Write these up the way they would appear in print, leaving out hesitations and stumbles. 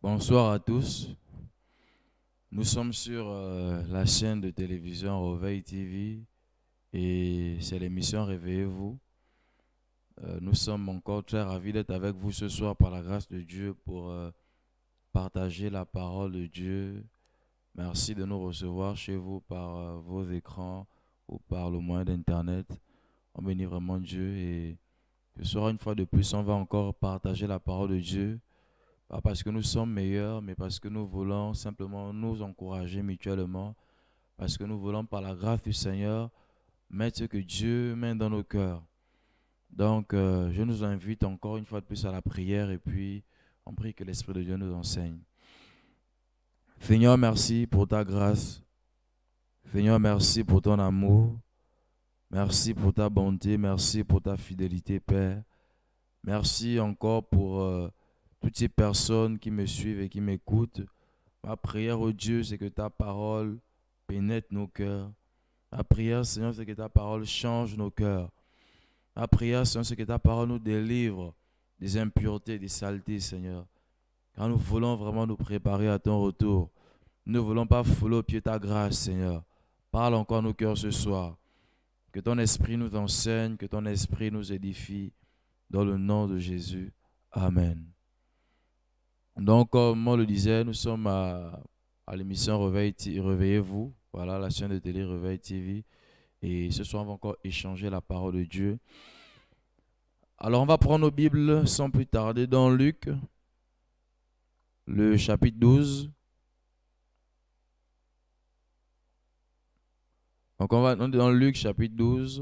Bonsoir à tous. Nous sommes sur la chaîne de télévision Réveil TV et c'est l'émission Réveillez-vous. Nous sommes encore très ravis d'être avec vous ce soir par la grâce de Dieu pour partager la parole de Dieu. Merci de nous recevoir chez vous par vos écrans ou par le moyen d'Internet. On bénit vraiment Dieu et ce soir, une fois de plus, on va encore partager la parole de Dieu. Pas parce que nous sommes meilleurs, mais parce que nous voulons simplement nous encourager mutuellement. Parce que nous voulons, par la grâce du Seigneur, mettre ce que Dieu met dans nos cœurs. Donc, je nous invite encore une fois de plus à la prière et puis on prie que l'Esprit de Dieu nous enseigne. Seigneur, merci pour ta grâce. Seigneur, merci pour ton amour. Merci pour ta bonté. Merci pour ta fidélité, Père. Merci encore pour toutes ces personnes qui me suivent et qui m'écoutent. Ma prière, oh Dieu, c'est que ta parole pénètre nos cœurs. Ma prière, Seigneur, c'est que ta parole change nos cœurs. Ma prière, Seigneur, c'est que ta parole nous délivre des impuretés, des saletés, Seigneur. Car nous voulons vraiment nous préparer à ton retour. Nous ne voulons pas fouler au pied ta grâce, Seigneur. Parle encore à nos cœurs ce soir. Que ton esprit nous enseigne, que ton esprit nous édifie. Dans le nom de Jésus. Amen. Donc, comme on le disait, nous sommes à l'émission Réveillez-vous. Voilà, la chaîne de télé Réveil TV. Et ce soir, on va encore échanger la parole de Dieu. Alors, on va prendre nos Bibles sans plus tarder dans Luc, le chapitre 12. Donc, on est dans Luc, chapitre 12.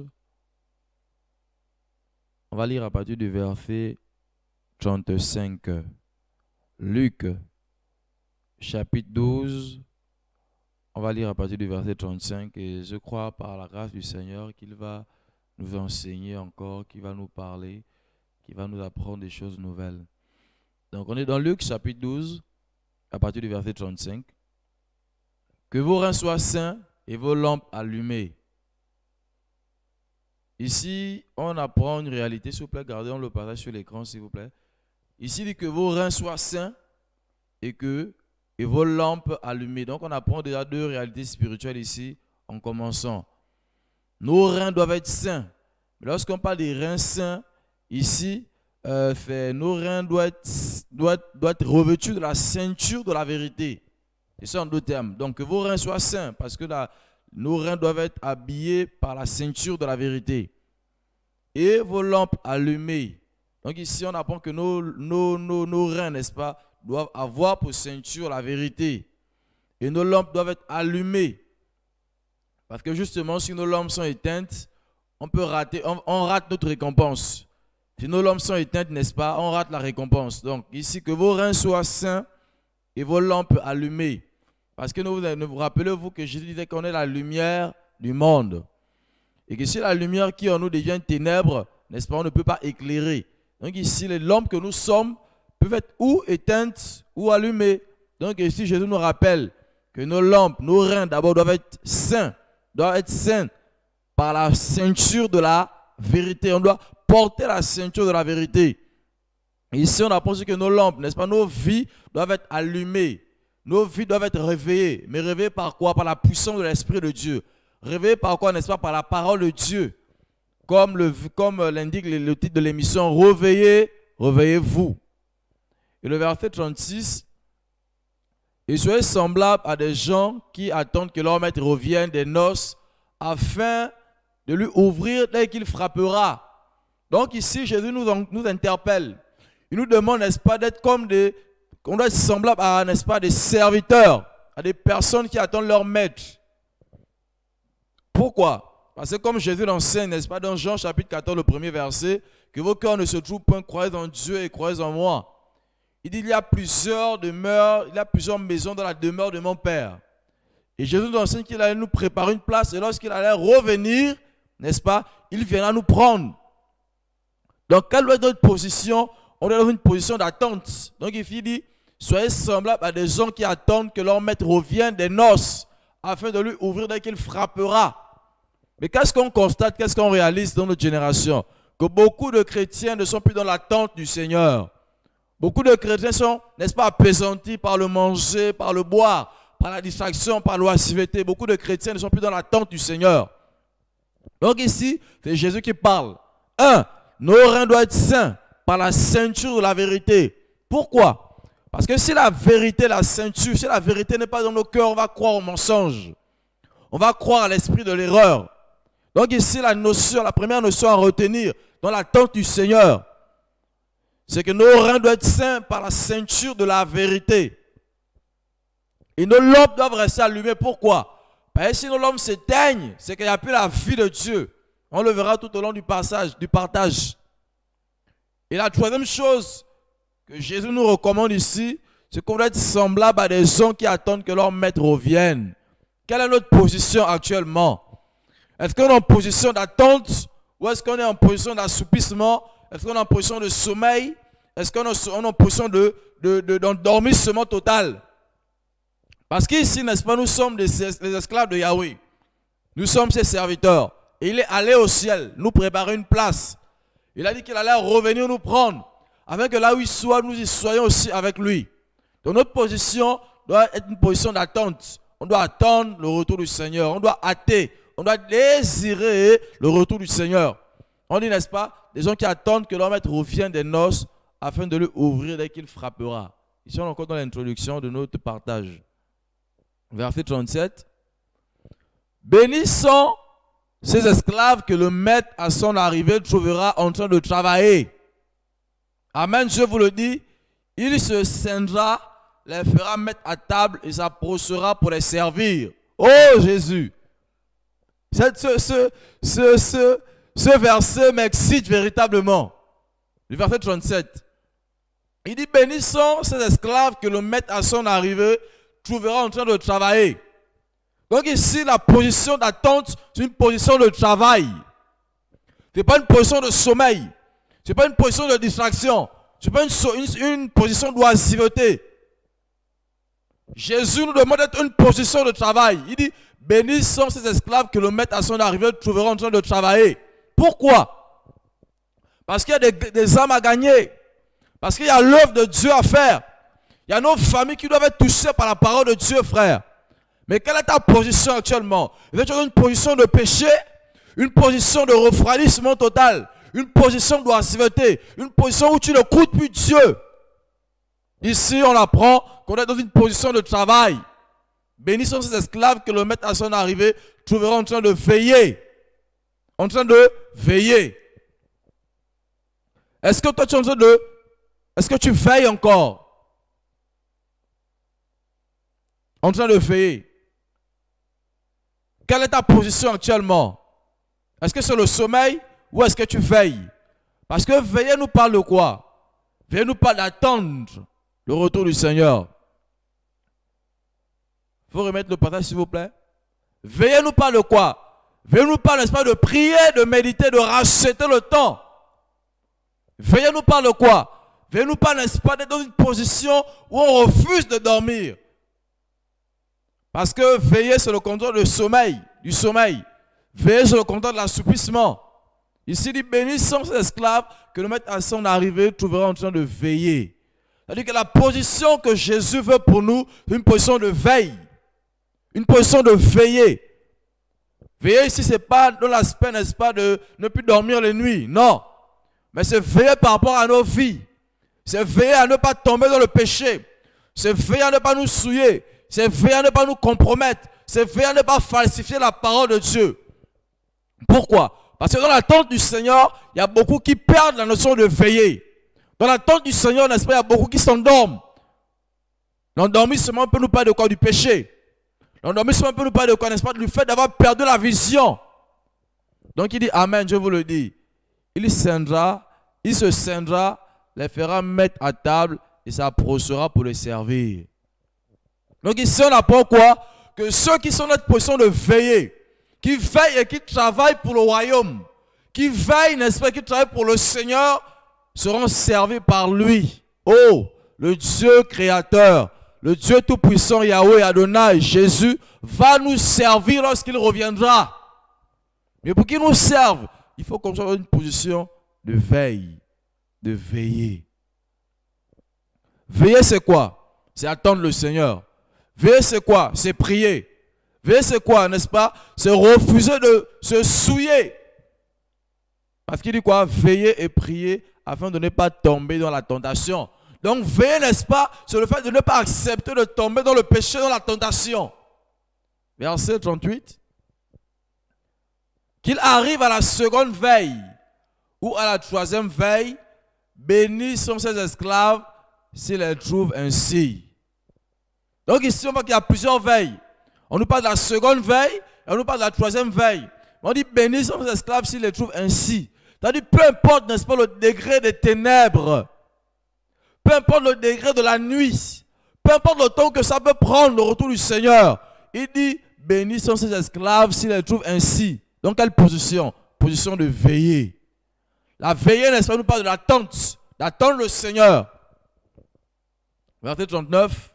On va lire à partir du verset 35. Luc, chapitre 12, on va lire à partir du verset 35 et je crois par la grâce du Seigneur qu'il va nous enseigner encore, qu'il va nous parler, qu'il va nous apprendre des choses nouvelles. Donc on est dans Luc, chapitre 12, à partir du verset 35. Que vos reins soient sains et vos lampes allumées. Ici, on apprend une réalité, s'il vous plaît, gardez le passage sur l'écran, s'il vous plaît. Ici, il dit que vos reins soient sains et vos lampes allumées. Donc, on apprend déjà deux réalités spirituelles ici en commençant. Nos reins doivent être sains. Lorsqu'on parle des reins sains, ici, nos reins doivent être revêtus de la ceinture de la vérité. C'est ça en deux termes. Donc, que vos reins soient sains parce que nos reins doivent être habillés par la ceinture de la vérité. Et vos lampes allumées. Donc ici, on apprend que nos reins, n'est-ce pas, doivent avoir pour ceinture la vérité. Et nos lampes doivent être allumées. Parce que justement, si nos lampes sont éteintes, on rate notre récompense. Si nos lampes sont éteintes, n'est-ce pas, on rate la récompense. Donc ici, que vos reins soient sains et vos lampes allumées. Parce que vous rappelez-vous que Jésus disait qu'on est la lumière du monde. Et que si la lumière qui en nous devient ténèbres, n'est-ce pas, on ne peut pas éclairer. Donc ici, les lampes que nous sommes peuvent être ou éteintes ou allumées. Donc ici, Jésus nous rappelle que nos lampes, nos reins d'abord doivent être saints par la ceinture de la vérité. On doit porter la ceinture de la vérité. Et ici, on apprend que nos lampes, n'est-ce pas, nos vies doivent être allumées. Nos vies doivent être réveillées. Mais réveillées par quoi? Par la puissance de l'Esprit de Dieu. Réveillées par quoi, n'est-ce pas? Par la parole de Dieu. Comme l'indique le titre de l'émission, réveillez-vous. Et le verset 36, et soyez semblables à des gens qui attendent que leur maître revienne des noces afin de lui ouvrir dès qu'il frappera. Donc ici, Jésus nous interpelle. Il nous demande, n'est-ce pas, d'être comme qu'on doit être semblable à, n'est-ce pas, des serviteurs, à des personnes qui attendent leur maître. Pourquoi? Parce que comme Jésus l'enseigne, n'est-ce pas, dans Jean chapitre 14, le premier verset, que vos cœurs ne se trouvent point, croyez en Dieu et croyez en moi. Il dit, il y a plusieurs demeures, il y a plusieurs maisons dans la demeure de mon Père. Et Jésus nous enseigne qu'il allait nous préparer une place et lorsqu'il allait revenir, n'est-ce pas, il viendra nous prendre. Donc, quelle doit être notre position? On est dans une position d'attente. Donc, il dit, soyez semblables à des gens qui attendent que leur maître revienne des noces afin de lui ouvrir dès qu'il frappera. Mais qu'est-ce qu'on constate, qu'est-ce qu'on réalise dans notre génération? Que beaucoup de chrétiens ne sont plus dans l'attente du Seigneur. Beaucoup de chrétiens sont, n'est-ce pas, appesantis par le manger, par le boire, par la distraction, par l'oisiveté. Beaucoup de chrétiens ne sont plus dans l'attente du Seigneur. Donc ici, c'est Jésus qui parle. 1. Nos reins doivent être saints par la ceinture de la vérité. Pourquoi? Parce que si la vérité, la ceinture, si la vérité n'est pas dans nos cœurs, on va croire au mensonge. On va croire à l'esprit de l'erreur. Donc ici, la première notion à retenir dans l'attente du Seigneur, c'est que nos reins doivent être saints par la ceinture de la vérité. Et nos lampes doivent rester allumées. Pourquoi? Parce que si nos lampes s'éteignent, c'est qu'il n'y a plus la vie de Dieu. On le verra tout au long du partage. Et la troisième chose que Jésus nous recommande ici, c'est qu'on doit être semblable à des gens qui attendent que leur maître revienne. Quelle est notre position actuellement? Est-ce qu'on est en position d'attente ou est-ce qu'on est en position d'assoupissement? Est-ce qu'on est en position de sommeil? Est-ce qu'on est en position d'endormissement total? Parce qu'ici, n'est-ce pas, nous sommes les esclaves de Yahweh. Nous sommes ses serviteurs. Et il est allé au ciel nous préparer une place. Il a dit qu'il allait revenir nous prendre, afin que là où il soit, nous y soyons aussi avec lui. Donc notre position doit être une position d'attente. On doit attendre le retour du Seigneur. On doit hâter. On doit désirer le retour du Seigneur. On dit, n'est-ce pas, des gens qui attendent que leur maître revienne des noces afin de lui ouvrir dès qu'il frappera. Ici, on est encore dans l'introduction de notre partage. Verset 37. Bénis sont ces esclaves que le maître à son arrivée trouvera en train de travailler. Amen, je vous le dis, il se ceindra, les fera mettre à table et s'approchera pour les servir. Oh Jésus! Ce verset m'excite véritablement. Le verset 37. Il dit, bénis sont ces esclaves que le maître à son arrivée trouvera en train de travailler. Donc ici, la position d'attente, c'est une position de travail. Ce n'est pas une position de sommeil. Ce n'est pas une position de distraction. Ce n'est pas une position d'oisiveté. Jésus nous demande d'être une position de travail. Il dit, bénis sont ces esclaves que le maître à son arrivée trouvera en train de travailler. Pourquoi? Parce qu'il y a des âmes à gagner. Parce qu'il y a l'œuvre de Dieu à faire. Il y a nos familles qui doivent être touchées par la parole de Dieu, frère. Mais quelle est ta position actuellement? Est-ce que tu as une position de péché, une position de refroidissement total, une position d'oisiveté, une position où tu ne coûtes plus Dieu? Ici, on apprend qu'on est dans une position de travail. Bénis sont ces esclaves que le maître à son arrivée trouvera en train de veiller. En train de veiller. Est-ce que toi tu es en train de... Est-ce que tu veilles encore? En train de veiller. Quelle est ta position actuellement? Est-ce que c'est le sommeil ou est-ce que tu veilles? Parce que veiller nous parle de quoi? Veiller nous parle d'attendre le retour du Seigneur. Il faut remettre le partage s'il vous plaît. Veiller nous parle de quoi? Veiller nous parle, n'est-ce pas, de prier, de méditer, de racheter le temps. Veiller nous parle de quoi? Veiller nous parle, n'est-ce pas, d'être dans une position où on refuse de dormir. Parce que veiller, c'est le contraire du sommeil. Veiller, c'est le contraire de l'assoupissement. Ici, il dit, bénis sont ces esclaves que le maître à son arrivée trouvera en train de veiller. C'est-à-dire que la position que Jésus veut pour nous, c'est une position de veille. Une position de veiller. Veiller ici, ce n'est pas dans l'aspect, n'est-ce pas, de ne plus dormir les nuits. Non. Mais c'est veiller par rapport à nos vies. C'est veiller à ne pas tomber dans le péché. C'est veiller à ne pas nous souiller. C'est veiller à ne pas nous compromettre. C'est veiller à ne pas falsifier la parole de Dieu. Pourquoi? Parce que dans l'attente du Seigneur, il y a beaucoup qui perdent la notion de veiller. Dans l'attente du Seigneur, n'est-ce pas, il y a beaucoup qui s'endorment. L'endormissement peut nous parler de quoi? Du péché. L'endormissement peut nous parler de quoi, n'est-ce pas? Du fait d'avoir perdu la vision. Donc il dit, amen, je vous le dis. Il se ceindra, les fera mettre à table et s'approchera pour les servir. Donc ici on apprend quoi? Que ceux qui sont dans notre position de veiller, qui veillent et qui travaillent pour le royaume, qui veillent, n'est-ce pas, qui travaillent pour le Seigneur, seront servis par lui. Oh, le Dieu créateur, le Dieu tout-puissant Yahweh Adonai, Jésus, va nous servir lorsqu'il reviendra. Mais pour qu'il nous serve, il faut qu'on soit dans une position de veille, de veiller. Veiller, c'est quoi? C'est attendre le Seigneur. Veiller, c'est quoi? C'est prier. Veiller, c'est quoi, n'est-ce pas? C'est refuser de se souiller. Parce qu'il dit quoi? Veiller et prier afin de ne pas tomber dans la tentation. Donc, veiller, n'est-ce pas? C'est le fait de ne pas accepter de tomber dans le péché, dans la tentation. Verset 38. Qu'il arrive à la seconde veille ou à la troisième veille, bénis sont ses esclaves s'ils les trouvent ainsi. Donc ici, on voit qu'il y a plusieurs veilles. On nous parle de la seconde veille et on nous parle de la troisième veille. On dit bénis sont ses esclaves s'ils les trouvent ainsi. C'est-à-dire, peu importe, n'est-ce pas, le degré des ténèbres, peu importe le degré de la nuit, peu importe le temps que ça peut prendre, le retour du Seigneur, il dit bénis sont ses esclaves s'ils les trouvent ainsi. Dans quelle position? Position de veiller. La veillée, n'est-ce pas, nous parle de l'attente, d'attendre le Seigneur. Verset 39.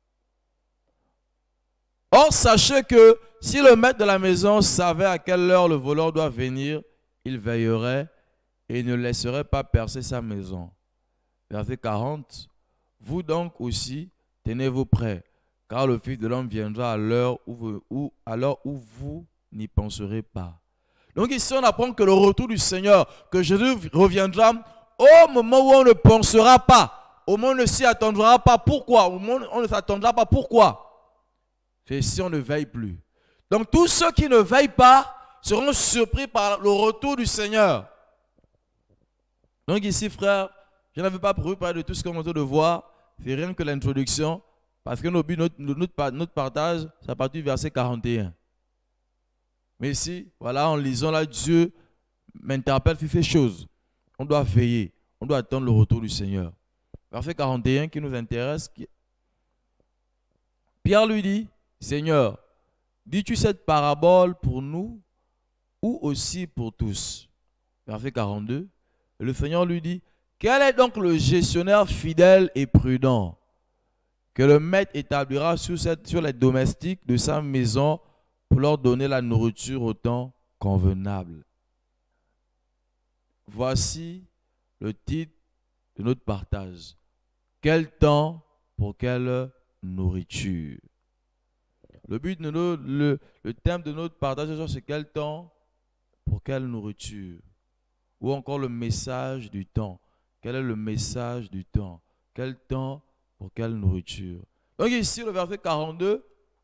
Or, sachez que si le maître de la maison savait à quelle heure le voleur doit venir, il veillerait et ne laisserait pas percer sa maison. Verset 40. Vous donc aussi, tenez-vous prêts, car le Fils de l'homme viendra à l'heure où vous n'y penserez pas. Donc ici, on apprend que le retour du Seigneur, que Jésus reviendra au moment où on ne pensera pas, au moment où on ne s'y attendra pas. Pourquoi? Au moment où on ne s'attendra pas. Pourquoi? C'est si on ne veille plus. Donc tous ceux qui ne veillent pas seront surpris par le retour du Seigneur. Donc ici, frère, je n'avais pas prévu parler de tout ce qu'on est en train de voir. C'est rien que l'introduction. Parce que notre partage, c'est à partir du verset 41. Mais ici, voilà, en lisant là, Dieu m'interpelle, fait chose. On doit veiller. On doit attendre le retour du Seigneur. Verset 41 qui nous intéresse. Pierre lui dit, Seigneur, dis-tu cette parabole pour nous ou aussi pour tous? Verset 42. Le Seigneur lui dit, quel est donc le gestionnaire fidèle et prudent que le maître établira sur les domestiques de sa maison pour leur donner la nourriture au temps convenable? Voici le titre de notre partage. Quel temps pour quelle nourriture? Le thème de notre partage, c'est quel temps pour quelle nourriture? Ou encore le message du temps. Quel est le message du temps? Quel temps pour quelle nourriture? Donc ici, le verset 42,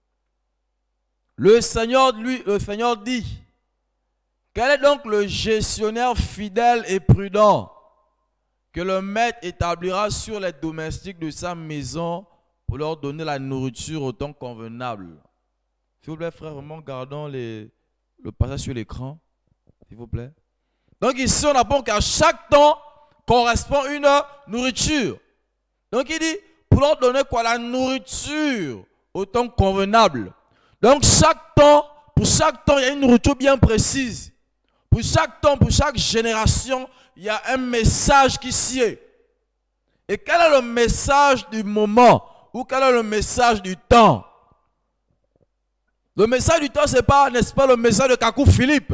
le Seigneur dit, quel est donc le gestionnaire fidèle et prudent que le maître établira sur les domestiques de sa maison pour leur donner la nourriture au temps convenable? S'il vous plaît, frère, vraiment, gardons le passage sur l'écran, s'il vous plaît. Donc ici, on apprend qu'à chaque temps correspond une nourriture. Donc il dit, pour leur donner quoi? La nourriture au temps convenable. Donc pour chaque temps, il y a une nourriture bien précise. Pour chaque temps, pour chaque génération, il y a un message qui s'y est. Et quel est le message du moment? Ou quel est le message du temps? Le message du temps, ce n'est pas, n'est-ce pas, le message de Kakou Philippe.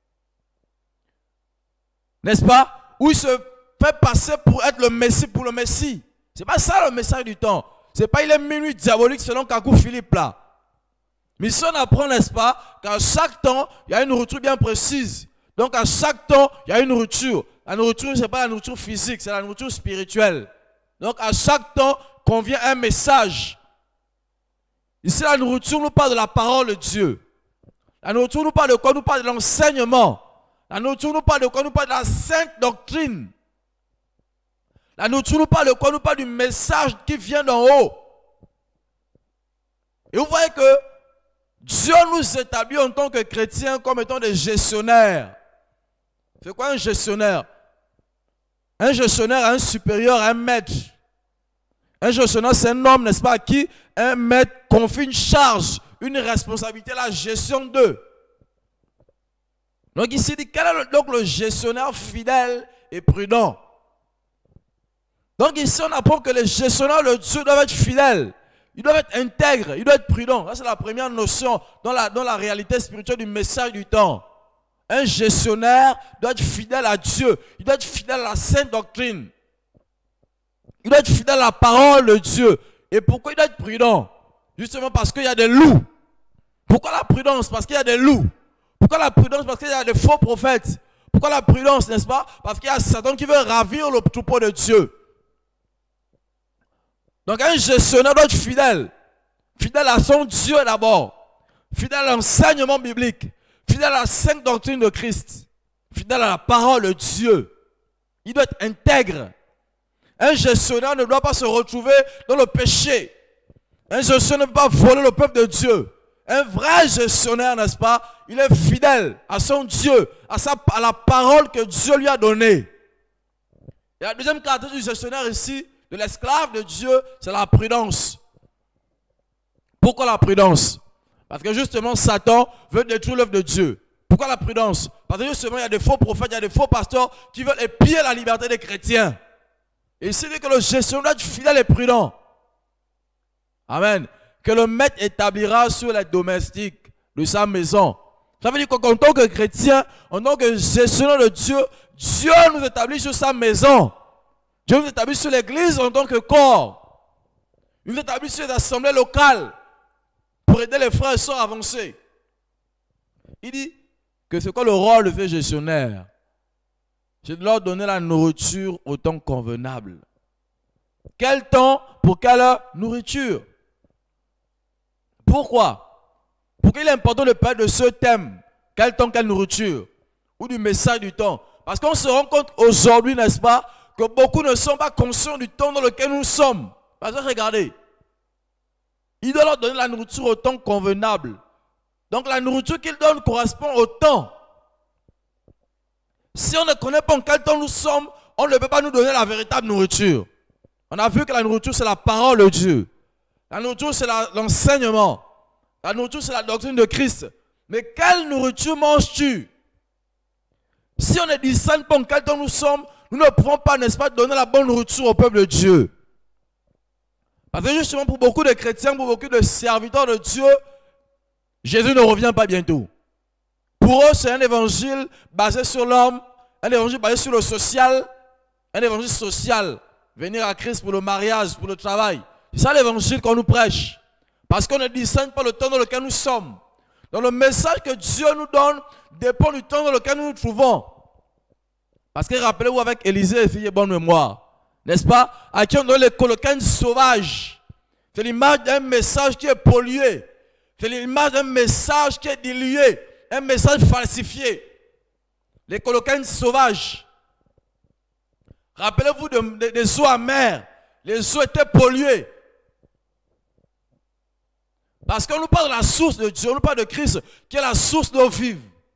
N'est-ce pas? Où il se fait passer pour être le Messie pour le Messie. Ce n'est pas ça le message du temps. Ce n'est pas il est minuit diabolique selon Kakou Philippe là. Mais si on apprend, n'est-ce pas, qu'à chaque temps, il y a une nourriture bien précise. Donc à chaque temps, il y a une nourriture. La nourriture, ce n'est pas la nourriture physique, c'est la nourriture spirituelle. Donc à chaque temps, convient un message. Ici, la nourriture nous parle de la parole de Dieu. La nourriture nous parle de quoi? Nous parle de l'enseignement. La nourriture nous parle de quoi? Nous parle de la sainte doctrine. La nourriture nous parle de quoi? Nous parle du message qui vient d'en haut. Et vous voyez que Dieu nous établit en tant que chrétiens comme étant des gestionnaires. C'est quoi un gestionnaire? Un gestionnaire a un supérieur, un maître. Un gestionnaire, c'est un homme, n'est-ce pas, à qui un maître confie une charge, une responsabilité, la gestion d'eux. Donc ici, il dit, quel est donc le gestionnaire fidèle et prudent? Donc ici, on apprend que les gestionnaires de Dieu doivent être fidèles. Ils doivent être intègres, ils doivent être prudents. Ça, c'est la première notion dans la réalité spirituelle du message du temps. Un gestionnaire doit être fidèle à Dieu. Il doit être fidèle à la sainte doctrine. Il doit être fidèle à la parole de Dieu. Et pourquoi il doit être prudent? Justement parce qu'il y a des loups. Pourquoi la prudence? Parce qu'il y a des loups. Pourquoi la prudence? Parce qu'il y a des faux prophètes. Pourquoi la prudence, n'est-ce pas? Parce qu'il y a Satan qui veut ravir le troupeau de Dieu. Donc un gestionnaire doit être fidèle. Fidèle à son Dieu d'abord. Fidèle à l'enseignement biblique. Fidèle à la sainte doctrine de Christ. Fidèle à la parole de Dieu. Il doit être intègre. Un gestionnaire ne doit pas se retrouver dans le péché. Un gestionnaire ne peut pas voler le peuple de Dieu. Un vrai gestionnaire, n'est-ce pas? Il est fidèle à son Dieu, à la parole que Dieu lui a donnée. Et la deuxième caractéristique du gestionnaire ici, de l'esclave de Dieu, c'est la prudence. Pourquoi la prudence? Parce que justement, Satan veut détruire l'œuvre de Dieu. Pourquoi la prudence? Parce que justement, il y a des faux prophètes, il y a des faux pasteurs qui veulent épier la liberté des chrétiens. Et ici, il dit que le gestionnaire doit être fidèle et prudent. Amen. Que le maître établira sur les domestiques de sa maison. Ça veut dire qu'en tant que chrétien, en tant que gestionnaire de Dieu, Dieu nous établit sur sa maison. Dieu nous établit sur l'église en tant que corps. Il nous établit sur les assemblées locales pour aider les frères et sœurs à avancer. Il dit que c'est quoi le rôle de ce gestionnaire? C'est de leur donner la nourriture au temps convenable. Quel temps pour quelle nourriture? Pourquoi? Pourquoi il est important de parler de ce thème? Quel temps, quelle nourriture? Ou du message du temps? Parce qu'on se rend compte aujourd'hui, n'est-ce pas, que beaucoup ne sont pas conscients du temps dans lequel nous sommes. Parce que regardez, il doit leur donner la nourriture au temps convenable. Donc la nourriture qu'il donne correspond au temps. Si on ne connaît pas en quel temps nous sommes, on ne peut pas nous donner la véritable nourriture. On a vu que la nourriture, c'est la parole de Dieu. La nourriture, c'est l'enseignement. La nourriture, c'est la doctrine de Christ. Mais quelle nourriture manges-tu? Si on ne discerne pas en quel temps nous sommes, nous ne pouvons pas, n'est-ce pas, donner la bonne nourriture au peuple de Dieu. Parce que justement, pour beaucoup de chrétiens, pour beaucoup de serviteurs de Dieu, Jésus ne revient pas bientôt. Pour eux, c'est un évangile basé sur l'homme, un évangile basé sur le social, un évangile social. Venir à Christ pour le mariage, pour le travail. C'est ça l'évangile qu'on nous prêche. Parce qu'on ne discerne pas le temps dans lequel nous sommes. Donc le message que Dieu nous donne dépend du temps dans lequel nous nous trouvons. Parce que rappelez-vous avec Élisée et fille de bonne mémoire, n'est-ce pas? À qui on donne les colocaines sauvages. C'est l'image d'un message qui est pollué. C'est l'image d'un message qui est dilué. Un message falsifié. Les colocaines sauvages. Rappelez-vous des eaux amères. Les eaux étaient polluées. Parce qu'on nous parle de la source de Dieu, on nous parle de Christ, qui est la source d'eau vive.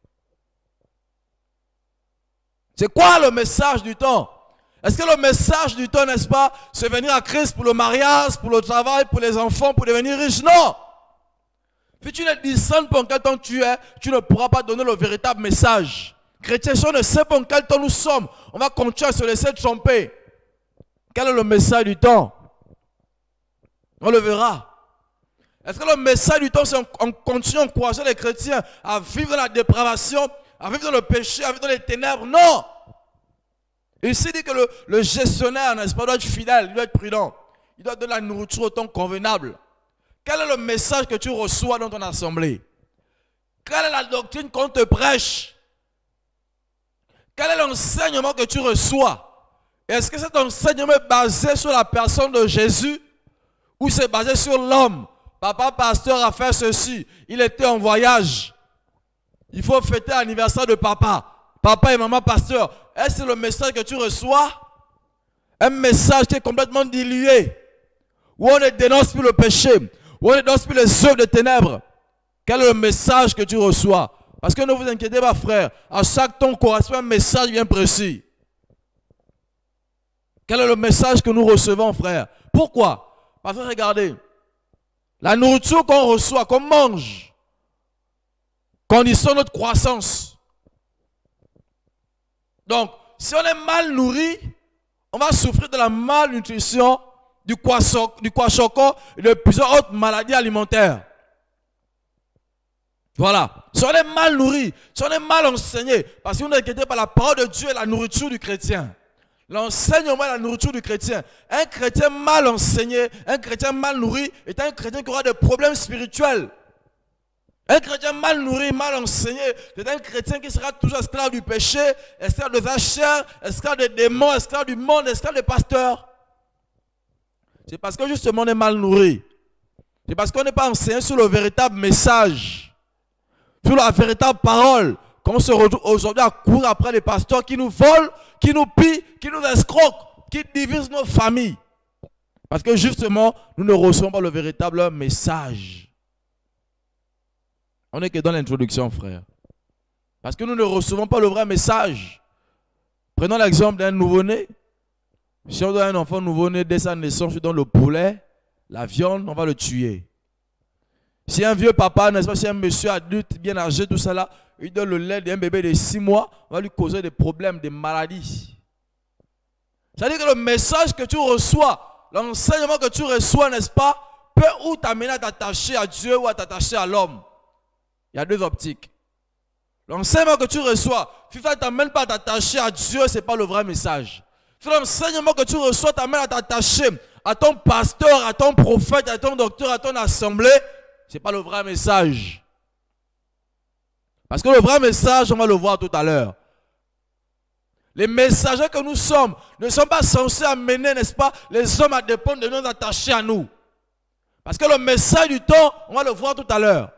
C'est quoi le message du temps? Est-ce que le message du temps, n'est-ce pas, c'est venir à Christ pour le mariage, pour le travail, pour les enfants, pour devenir riche? Non! Si tu ne discernes pas en quel temps tu es, tu ne pourras pas donner le véritable message. Chrétiens, si on ne sait pas en quel temps nous sommes, on va continuer à se laisser tromper. Quel est le message du temps? On le verra. Est-ce que le message du temps, c'est en continuant à encourager les chrétiens à vivre dans la dépravation, à vivre dans le péché, à vivre dans les ténèbres? Non! Ici, il dit que le gestionnaire, n'est-ce pas, doit être fidèle, il doit être prudent. Il doit donner la nourriture au temps convenable. Quel est le message que tu reçois dans ton assemblée? Quelle est la doctrine qu'on te prêche? Quel est l'enseignement que tu reçois? Est-ce que cet enseignement est basé sur la personne de Jésus ou c'est basé sur l'homme? Papa pasteur a fait ceci, il était en voyage. Il faut fêter l'anniversaire de papa. Papa et maman pasteur. Est-ce que c'est le message que tu reçois? Un message qui est complètement dilué. Où on ne dénonce plus le péché. Où on ne dénonce plus les œuvres de ténèbres. Quel est le message que tu reçois? Parce que ne vous inquiétez pas frère. À chaque temps correspond un message bien précis. Quel est le message que nous recevons frère? Pourquoi? Parce que regardez. La nourriture qu'on reçoit, qu'on mange, conditionne notre croissance. Donc, si on est mal nourri, on va souffrir de la malnutrition, du kwashiorkor et de plusieurs autres maladies alimentaires. Voilà. Si on est mal nourri, si on est mal enseigné, parce que vous n'inquiétez pas, la parole de Dieu est la nourriture du chrétien. L'enseignement est la nourriture du chrétien. Un chrétien mal enseigné, un chrétien mal nourri est un chrétien qui aura des problèmes spirituels. Un chrétien mal nourri, mal enseigné, c'est un chrétien qui sera toujours esclave du péché, esclave de sa chair, esclave des démons, esclave du monde, esclave des pasteurs. C'est parce que justement on est mal nourri. C'est parce qu'on n'est pas enseigné sur le véritable message, sur la véritable parole, qu'on se retrouve aujourd'hui à courir après les pasteurs qui nous volent, qui nous pillent, qui nous escroquent, qui divisent nos familles. Parce que justement, nous ne recevons pas le véritable message. On n'est que dans l'introduction, frère. Parce que nous ne recevons pas le vrai message. Prenons l'exemple d'un nouveau-né. Si on donne un enfant nouveau-né dès sa naissance, je donne le poulet, la viande, on va le tuer. Si un vieux papa, n'est-ce pas, si un monsieur adulte bien âgé, tout ça là, il donne le lait d'un bébé de 6 mois, on va lui causer des problèmes, des maladies. C'est-à-dire que le message que tu reçois, l'enseignement que tu reçois, n'est-ce pas, peut ou t'amener à t'attacher à Dieu ou à t'attacher à l'homme. Il y a deux optiques. L'enseignement que tu reçois, si ça ne t'amène pas à t'attacher à Dieu, ce n'est pas le vrai message. Si l'enseignement que tu reçois t'amène à t'attacher à ton pasteur, à ton prophète, à ton docteur, à ton assemblée, ce n'est pas le vrai message. Parce que le vrai message, on va le voir tout à l'heure. Les messagers que nous sommes ne sont pas censés amener, n'est-ce pas, les hommes à dépendre de nous attacher à nous. Parce que le message du temps, on va le voir tout à l'heure.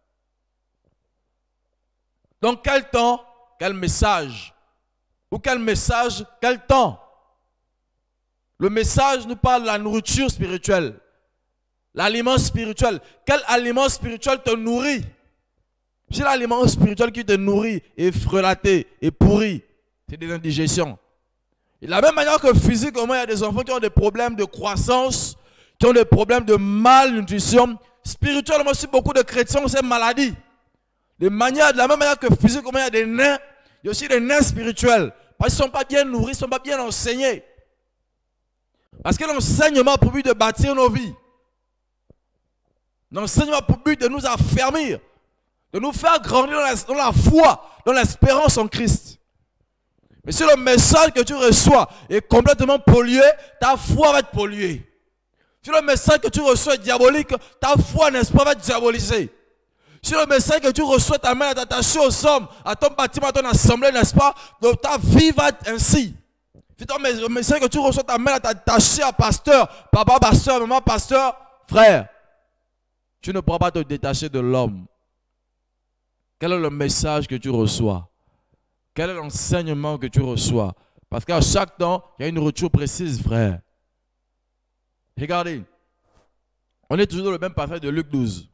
Donc quel temps, quel message? Ou quel message, quel temps? Le message nous parle de la nourriture spirituelle. L'aliment spirituel. Quel aliment spirituel te nourrit? Si l'aliment spirituel qui te nourrit est frelaté, est pourri, c'est des indigestions. Et de la même manière que physiquement, il y a des enfants qui ont des problèmes de croissance, qui ont des problèmes de malnutrition. Spirituellement aussi, beaucoup de chrétiens ont ces maladies. De la même manière que physiquement, il y a des nains, il y a aussi des nains spirituels. Parce qu'ils ne sont pas bien nourris, ils ne sont pas bien enseignés. Parce que l'enseignement a pour but de bâtir nos vies. L'enseignement a pour but de nous affermir, de nous faire grandir dans la foi, dans l'espérance en Christ. Mais si le message que tu reçois est complètement pollué, ta foi va être polluée. Si le message que tu reçois est diabolique, ta foi, n'est-ce pas, va être diabolisée. Si le message que tu reçois t'amène à t'attacher aux hommes, à ton bâtiment, à ton assemblée, n'est-ce pas, donc ta vie va être ainsi. Si le message que tu reçois t'amène à t'attacher à pasteur, papa pasteur, maman pasteur, frère, tu ne pourras pas te détacher de l'homme. Quel est le message que tu reçois? Quel est l'enseignement que tu reçois? Parce qu'à chaque temps, il y a une nourriture précise, frère. Regardez, on est toujours dans le même passage de Luc 12.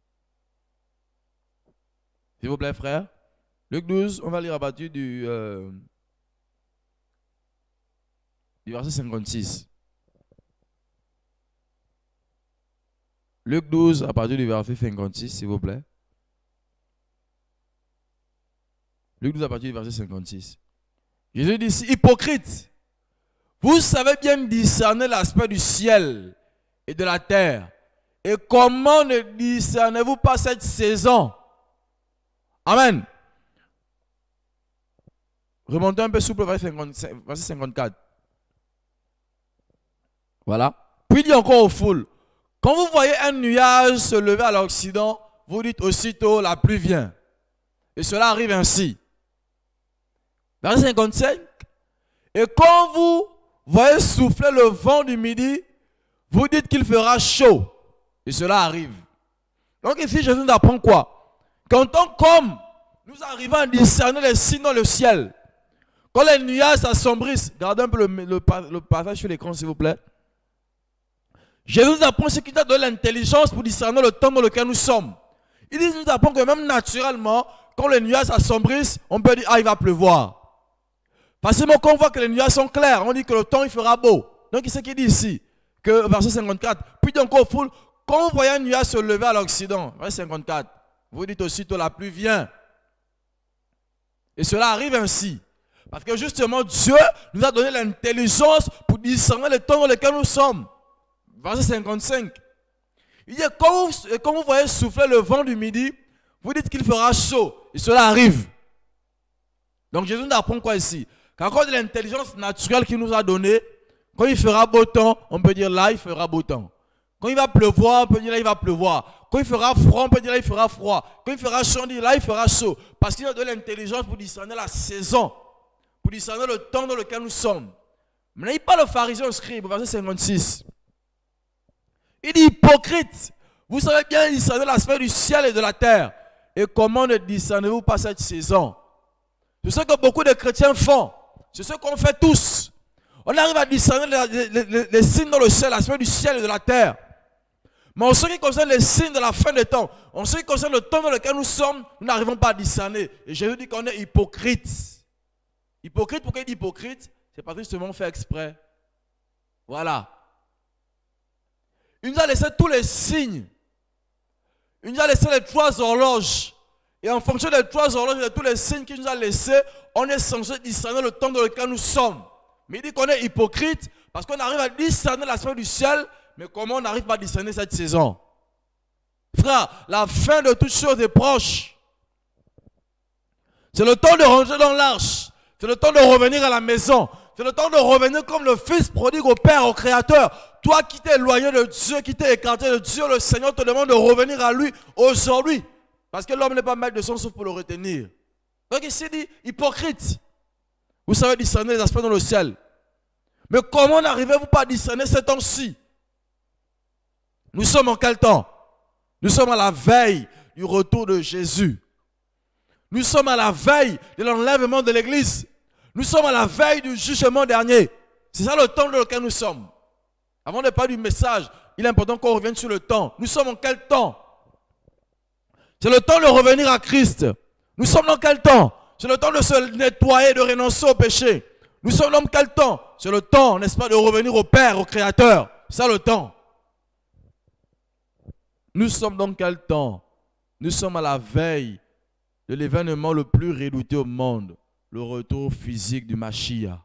S'il vous plaît, frère. Luc 12, on va lire à partir du verset 56. Luc 12, à partir du verset 56, s'il vous plaît. Luc 12, à partir du verset 56. Jésus dit ici, hypocrite, vous savez bien discerner l'aspect du ciel et de la terre. Et comment ne discernez-vous pas cette saison? Amen. Remontez un peu souple, verset 54. Voilà. Puis il dit encore aux foules, quand vous voyez un nuage se lever à l'Occident, vous dites aussitôt la pluie vient. Et cela arrive ainsi. Verset 55. Et quand vous voyez souffler le vent du midi, vous dites qu'il fera chaud. Et cela arrive. Donc ici, Jésus nous apprend quoi? Qu'en tant qu'homme, nous arrivons à discerner les signes dans le ciel. Quand les nuages s'assombrissent, regardez un peu le passage sur l'écran, s'il vous plaît. Jésus nous apprend ce qui nous donne l'intelligence pour discerner le temps dans lequel nous sommes. Il nous apprend que même naturellement, quand les nuages s'assombrissent, on peut dire, ah, il va pleuvoir. Facilement, quand on voit que les nuages sont clairs, on dit que le temps, il fera beau. Donc, c'est ce qu'il dit ici, que verset 54, puis encore foule, quand vous voyez un nuage se lever à l'Occident, verset 54, vous dites aussitôt la pluie vient. Et cela arrive ainsi. Parce que justement, Dieu nous a donné l'intelligence pour discerner le temps dans lequel nous sommes. Verset 55. Il dit, quand vous voyez souffler le vent du midi, vous dites qu'il fera chaud. Et cela arrive. Donc Jésus nous apprend quoi ici? Car quand de l'intelligence naturelle qu'il nous a donnée, quand il fera beau temps, on peut dire là, il fera beau temps. Quand il va pleuvoir, on peut dire là, il va pleuvoir. Quand il fera froid, on peut dire là, il fera froid. Quand il fera chaud, on dit là, il fera chaud. Parce qu'il a de l'intelligence pour discerner la saison, pour discerner le temps dans lequel nous sommes. Maintenant, il parle au pharisien au scribe, verset 56. Il dit, hypocrite, vous savez bien discerner l'aspect du ciel et de la terre. Et comment ne discernez-vous pas cette saison? C'est ce que beaucoup de chrétiens font. C'est ce qu'on fait tous. On arrive à discerner les signes dans le ciel, l'aspect du ciel et de la terre. Mais en ce qui concerne les signes de la fin des temps, en ce qui concerne le temps dans lequel nous sommes, nous n'arrivons pas à discerner. Et Jésus dit qu'on est hypocrite. Hypocrite, pourquoi il dit hypocrite? C'est parce que justement on fait exprès. Voilà. Il nous a laissé tous les signes. Il nous a laissé les 3 horloges. Et en fonction des 3 horloges et de tous les signes qu'il nous a laissés, on est censé discerner le temps dans lequel nous sommes. Mais il dit qu'on est hypocrite parce qu'on arrive à discerner l'aspect du ciel, mais comment on n'arrive pas à discerner cette saison? Frère, la fin de toutes choses est proche. C'est le temps de rentrer dans l'arche. C'est le temps de revenir à la maison. C'est le temps de revenir comme le fils prodigue au Père, au Créateur. Toi qui t'es éloigné de Dieu, qui t'es écarté de Dieu, le Seigneur te demande de revenir à lui aujourd'hui. Parce que l'homme n'est pas maître de son souffle pour le retenir. Donc ici il dit, hypocrite. Vous savez discerner les aspects dans le ciel. Mais comment n'arrivez-vous pas à discerner ce temps-ci? Nous sommes en quel temps? Nous sommes à la veille du retour de Jésus. Nous sommes à la veille de l'enlèvement de l'Église. Nous sommes à la veille du jugement dernier. C'est ça le temps dans lequel nous sommes. Avant de parler du message, il est important qu'on revienne sur le temps. Nous sommes en quel temps? C'est le temps de revenir à Christ. Nous sommes dans quel temps? C'est le temps de se nettoyer, de renoncer au péché. Nous sommes dans quel temps? C'est le temps, n'est-ce pas, de revenir au Père, au Créateur. C'est ça le temps. Nous sommes dans quel temps? Nous sommes à la veille de l'événement le plus redouté au monde, le retour physique du Mashiach.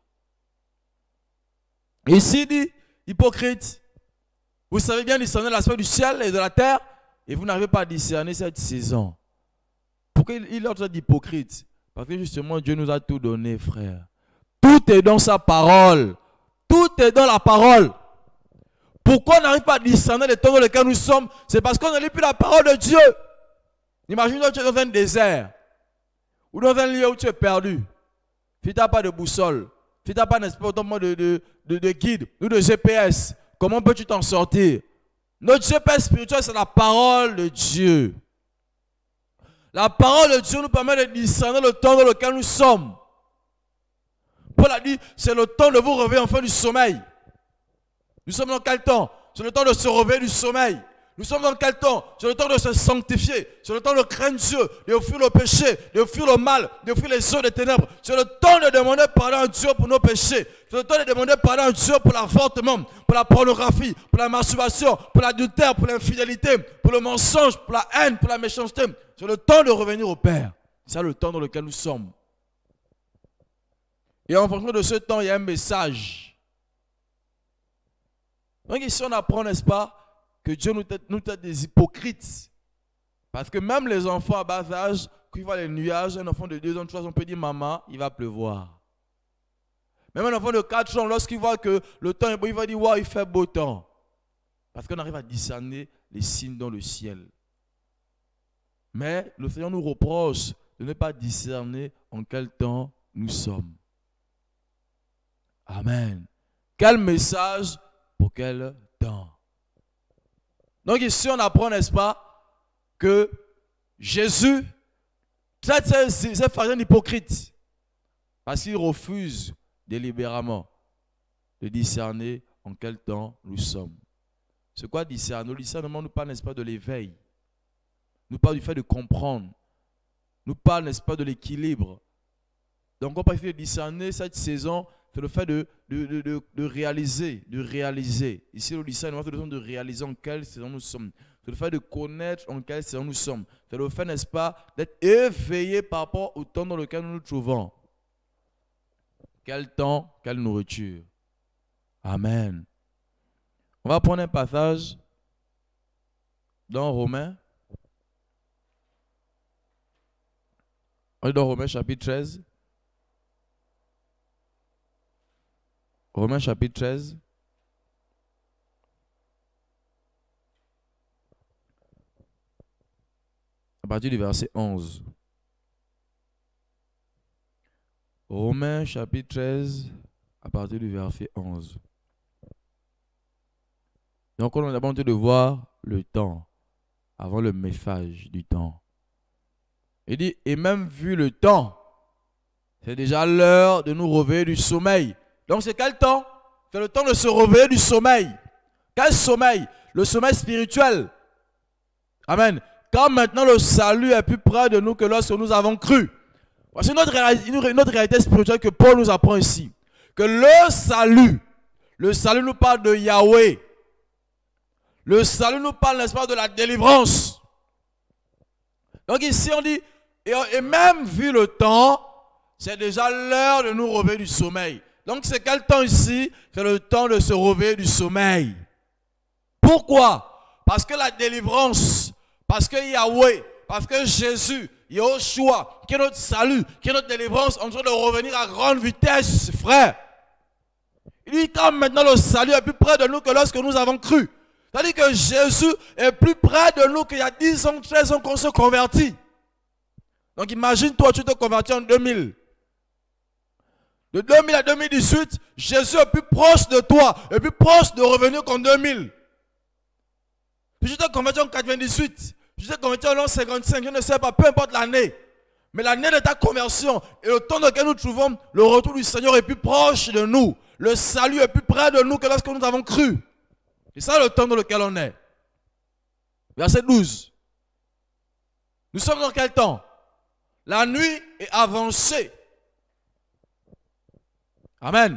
Ici il dit, hypocrite, vous savez bien discerner l'aspect du ciel et de la terre, et vous n'arrivez pas à discerner cette saison. Pourquoi il a d'hypocrite? Parce que justement Dieu nous a tout donné, frère. Tout est dans sa parole. Tout est dans la parole. Pourquoi on n'arrive pas à discerner les temps dans lesquels nous sommes? C'est parce qu'on ne lit plus la parole de Dieu. Imagine-toi que tu es dans un désert ou dans un lieu où tu es perdu. Tu n'as pas de boussole. Tu n'as pas de guide ou de GPS. Comment peux-tu t'en sortir? Notre GPS spirituel, c'est la parole de Dieu. La parole de Dieu nous permet de discerner le temps dans lequel nous sommes. Paul a dit, c'est le temps de vous réveiller enfin du sommeil. Nous sommes dans quel temps? C'est le temps de se réveiller du sommeil. Nous sommes dans quel temps? C'est le temps de se sanctifier. C'est le temps de craindre Dieu, de fuir le péché, de fuir le mal, de fuir les eaux des ténèbres. C'est le temps de demander pardon à Dieu pour nos péchés. C'est le temps de demander pardon à Dieu pour l'avortement, pour la pornographie, pour la masturbation, pour l'adultère, pour l'infidélité, pour le mensonge, pour la haine, pour la méchanceté. C'est le temps de revenir au Père. C'est le temps dans lequel nous sommes. Et en fonction de ce temps, il y a un message. Donc ici, on apprend, n'est-ce pas, que Dieu nous traite des hypocrites. Parce que même les enfants à bas âge, quand ils voient les nuages, un enfant de 2 ans, 3 ans, on peut dire, maman, il va pleuvoir. Même un enfant de 4 ans, lorsqu'il voit que le temps est beau, il va dire, waouh, il fait beau temps. Parce qu'on arrive à discerner les signes dans le ciel. Mais le Seigneur nous reproche de ne pas discerner en quel temps nous sommes. Amen. Quel message pour quel temps? Donc ici on apprend, n'est-ce pas, que Jésus traite ces pharisiens d'hypocrites parce qu'ils refusent délibérément de discerner en quel temps nous sommes. C'est quoi discerner? Le discernement nous parle, n'est-ce pas, de l'éveil. Nous parle du fait de comprendre. Nous parle, n'est-ce pas, de l'équilibre. Donc on peut discerner cette saison. C'est le fait de réaliser, Ici, le discernement, c'est le fait de réaliser en quelle saison nous sommes. C'est le fait de connaître en quelle saison nous sommes. C'est le fait, n'est-ce pas, d'être éveillé par rapport au temps dans lequel nous nous trouvons. Quel temps, quelle nourriture. Amen. On va prendre un passage dans Romains. On est dans Romains chapitre 13. Romains chapitre 13. À partir du verset 11. Romains chapitre 13, à partir du verset 11. Donc on a besoin de voir le temps, avant le méphage du temps. Il dit, et même vu le temps, c'est déjà l'heure de nous réveiller du sommeil. Donc c'est quel temps? C'est le temps de se réveiller du sommeil. Quel sommeil? Le sommeil spirituel. Amen. Quand maintenant le salut est plus près de nous que lorsque nous avons cru. Voici une autre réalité spirituelle que Paul nous apprend ici. Que le salut nous parle de Yahweh. Le salut nous parle, n'est-ce pas, de la délivrance. Donc ici on dit, et même vu le temps, c'est déjà l'heure de nous réveiller du sommeil. Donc c'est quel temps ici? C'est le temps de se réveiller du sommeil. Pourquoi? Parce que la délivrance, parce que Yahweh, parce que Jésus, Yahushua, qui est notre salut, qui est notre délivrance, en train de revenir à grande vitesse, frère. Il dit quand maintenant le salut est plus près de nous que lorsque nous avons cru. C'est-à-dire que Jésus est plus près de nous qu'il y a 10 ans, 13 ans qu'on se convertit. Donc imagine-toi, tu te convertis en 2000. De 2000 à 2018, Jésus est plus proche de toi, est plus proche de revenir qu'en 2000. Puis je te convertis en 98, je te convertis en 55, je ne sais pas, peu importe l'année. Mais l'année de ta conversion et le temps dans lequel nous trouvons, le retour du Seigneur est plus proche de nous. Le salut est plus près de nous que lorsque nous avons cru. C'est ça le temps dans lequel on est. Verset 12. Nous sommes dans quel temps? La nuit est avancée. Amen.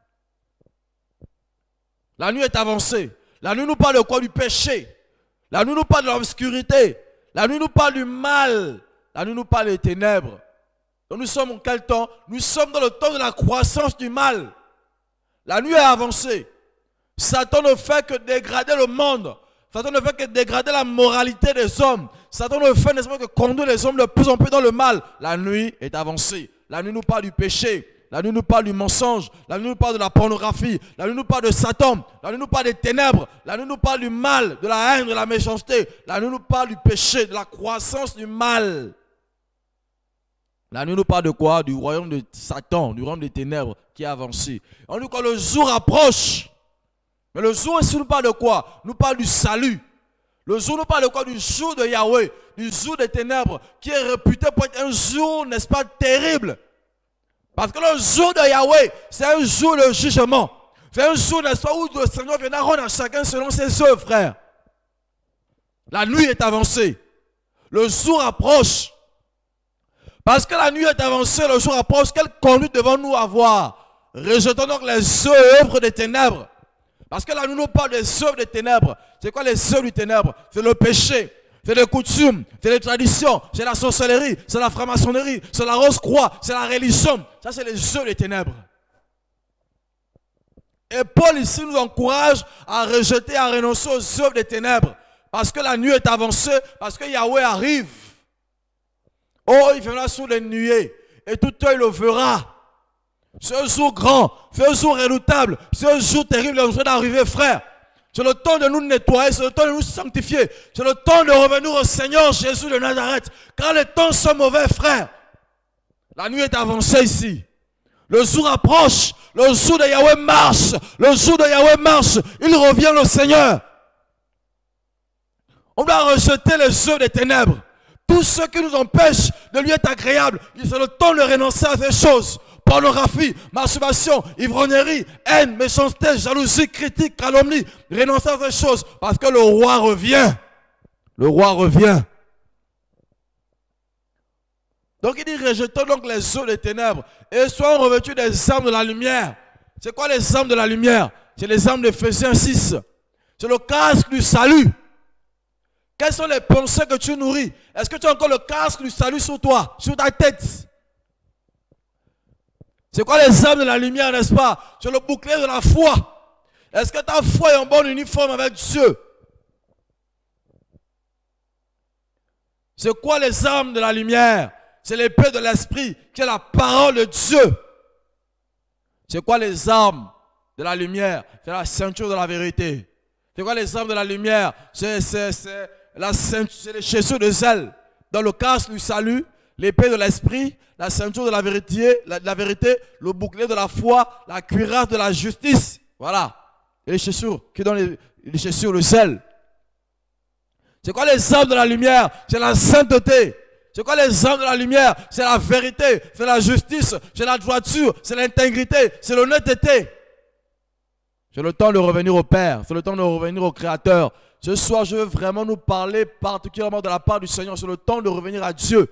La nuit est avancée. La nuit nous parle de quoi? Du péché. La nuit nous parle de l'obscurité. La nuit nous parle du mal. La nuit nous parle des ténèbres. Donc nous sommes en quel temps? Nous sommes dans le temps de la croissance du mal. La nuit est avancée. Satan ne fait que dégrader le monde. Satan ne fait que dégrader la moralité des hommes. Satan ne fait n'est-ce pas que conduire les hommes de plus en plus dans le mal. La nuit est avancée. La nuit nous parle du péché. La nuit nous parle du mensonge. La nuit nous parle de la pornographie. La nuit nous parle de Satan. La nuit nous parle des ténèbres. La nuit nous parle du mal, de la haine, de la méchanceté. La nuit nous parle du péché, de la croissance du mal. La nuit nous parle de quoi? Du royaume de Satan, du royaume des ténèbres qui a avancé. On dit quand le jour approche. Mais le jour ici nous parle de quoi? Nous parle du salut. Le jour nous parle de quoi? Du jour de Yahweh, du jour des ténèbres, qui est réputé pour être un jour, n'est-ce pas, terrible. Parce que le jour de Yahweh, c'est un jour de jugement. C'est un jour, n'est-ce pas, où le Seigneur viendra rendre à chacun selon ses œuvres, frère. La nuit est avancée. Le jour approche. Parce que la nuit est avancée, le jour approche, quelle conduite devons-nous avoir? Rejetons donc les œuvres des ténèbres. Parce que là, nous nous parlons des œuvres des ténèbres. C'est quoi les œuvres des ténèbres? C'est le péché, c'est les coutumes, c'est les traditions, c'est la sorcellerie, c'est la franc-maçonnerie, c'est la rose-croix, c'est la religion. Ça, c'est les œuvres des ténèbres. Et Paul ici nous encourage à rejeter, à renoncer aux œuvres des ténèbres. Parce que la nuit est avancée, parce que Yahweh arrive. Oh, il viendra sous les nuées et tout œil le verra. C'est un jour grand, c'est un jour redoutable, c'est un jour terrible en train d'arriver, frère. C'est le temps de nous nettoyer, c'est le temps de nous sanctifier, c'est le temps de revenir au Seigneur Jésus de Nazareth. Quand les temps sont mauvais, frère, la nuit est avancée ici. Le jour approche, le jour de Yahweh marche, le jour de Yahweh marche, il revient le Seigneur. On doit rejeter les œuvres des ténèbres. Tout ce qui nous empêche de lui être agréable, c'est le temps de renoncer à ces choses. Pornographie, masturbation, ivrognerie, haine, méchanceté, jalousie, critique, calomnie. Renoncer à ces choses parce que le roi revient. Le roi revient. Donc il dit rejetons donc les eaux des ténèbres et soyons revêtus des armes de la lumière. C'est quoi les armes de la lumière? C'est les armes d'Éphésiens 6. C'est le casque du salut. Quelles sont les pensées que tu nourris? Est-ce que tu as encore le casque du salut sur toi, sur ta tête? C'est quoi les armes de la lumière, n'est-ce pas? C'est le bouclier de la foi. Est-ce que ta foi est en bon uniforme avec Dieu? C'est quoi les armes de la lumière? C'est l'épée de l'esprit, qui est la parole de Dieu. C'est quoi les armes de la lumière? C'est la ceinture de la vérité. C'est quoi les armes de la lumière? C'est la ceinture, c'est les chaussures de zèle. Dans le casque du salut, l'épée de l'esprit, la ceinture de la vérité, le bouclier de la foi, la cuirasse de la justice. Voilà. Et les chaussures qui donnent les chaussures de zèle. C'est quoi les armes de la lumière? C'est la sainteté. C'est quoi les armes de la lumière? C'est la vérité, c'est la justice, c'est la droiture, c'est l'intégrité, c'est l'honnêteté. C'est le temps de revenir au Père, c'est le temps de revenir au Créateur. Ce soir, je veux vraiment nous parler particulièrement de la part du Seigneur. C'est le temps de revenir à Dieu.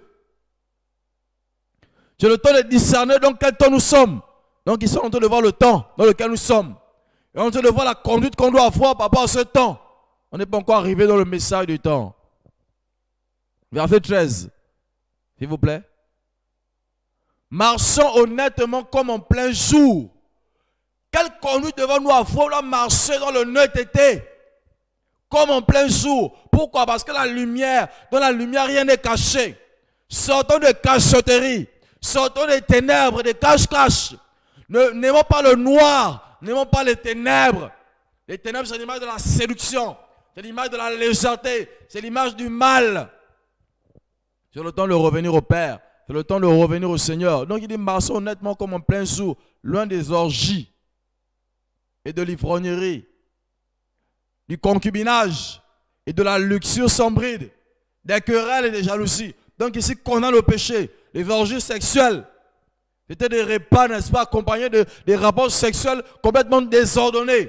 C'est le temps de discerner dans quel temps nous sommes. Donc, ils sont en train de voir le temps dans lequel nous sommes. Et en train de voir la conduite qu'on doit avoir par rapport à ce temps. On n'est pas encore arrivé dans le message du temps. Verset 13. S'il vous plaît. Marchons honnêtement comme en plein jour. Quelle conduite devons-nous avoir là, marcher dans l'honnêteté? Comme en plein jour. Pourquoi? Parce que la lumière, dans la lumière, rien n'est caché. Sortons de cachotterie. Sortons des ténèbres, des cache-cache. N'aimons pas le noir. N'aimons pas les ténèbres. Les ténèbres, c'est l'image de la séduction. C'est l'image de la légèreté. C'est l'image du mal. C'est le temps de revenir au Père. C'est le temps de revenir au Seigneur. Donc il dit, marchons honnêtement comme en plein jour, loin des orgies et de l'ivrognerie, du concubinage et de la luxure sans bride, des querelles et des jalousies. Donc ici, condamne le péché, les orgies sexuelles. C'était des repas, n'est-ce pas, accompagnés des rapports sexuels complètement désordonnés.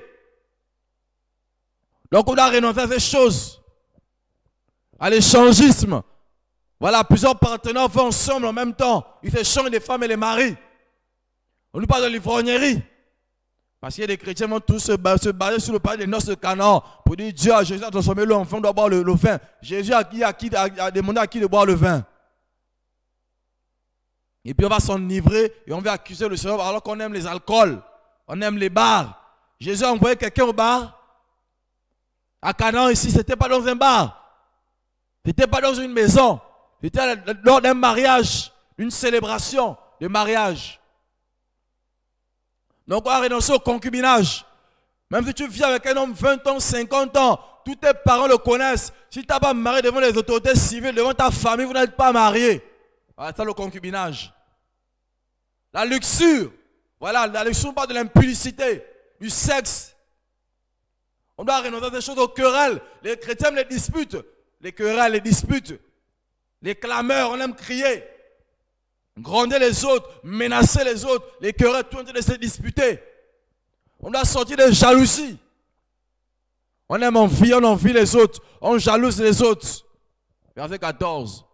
Donc on doit renoncer à ces choses, à l'échangisme. Voilà, plusieurs partenaires vont ensemble en même temps. Ils s'échangent les femmes et les maris. On nous parle de l'ivrognerie. Parce qu'il y a des chrétiens qui vont tous se baser sur le parler des noces de Canaan pour dire Dieu a Jésus a transformé l'enfant, doit boire le vin. Jésus a demandé à qui de boire le vin. Et puis on va s'enivrer et on va accuser le Seigneur alors qu'on aime les alcools, on aime les bars. Jésus a envoyé quelqu'un au bar. À Canaan ici, ce n'était pas dans un bar. Ce n'était pas dans une maison. C'était lors d'un mariage, une célébration de mariage. Donc on a renoncé au concubinage. Même si tu vis avec un homme 20 ans, 50 ans, tous tes parents le connaissent. Si tu n'as pas marié devant les autorités civiles, devant ta famille, vous n'êtes pas marié. Voilà, c'est le concubinage. La luxure. Voilà, la luxure parle de l'impudicité, du sexe. On doit renoncer à des choses aux querelles. Les chrétiens les disputent. Les querelles, les disputes. Les clameurs, on aime crier. Gronder les autres, menacer les autres, les querelles, tout le monde de se disputer. On doit sortir des jalousies. On aime envie, on envie les autres, on jalouse les autres. Verset 14.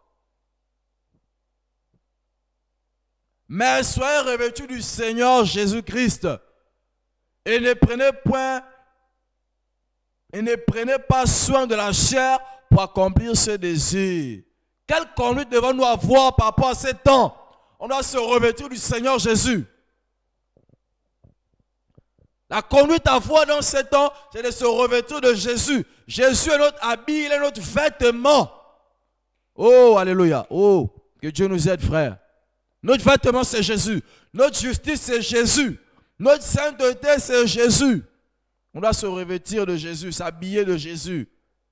Mais soyez revêtus du Seigneur Jésus-Christ et ne prenez pas soin de la chair pour accomplir ses désirs. Quelle conduite devons-nous avoir par rapport à ces temps? On doit se revêtir du Seigneur Jésus. La conduite à avoir dans ces temps, c'est de se revêtir de Jésus. Jésus est notre habit, il est notre vêtement. Oh, alléluia. Oh, que Dieu nous aide, frère. Notre vêtement, c'est Jésus. Notre justice, c'est Jésus. Notre sainteté, c'est Jésus. On doit se revêtir de Jésus, s'habiller de Jésus.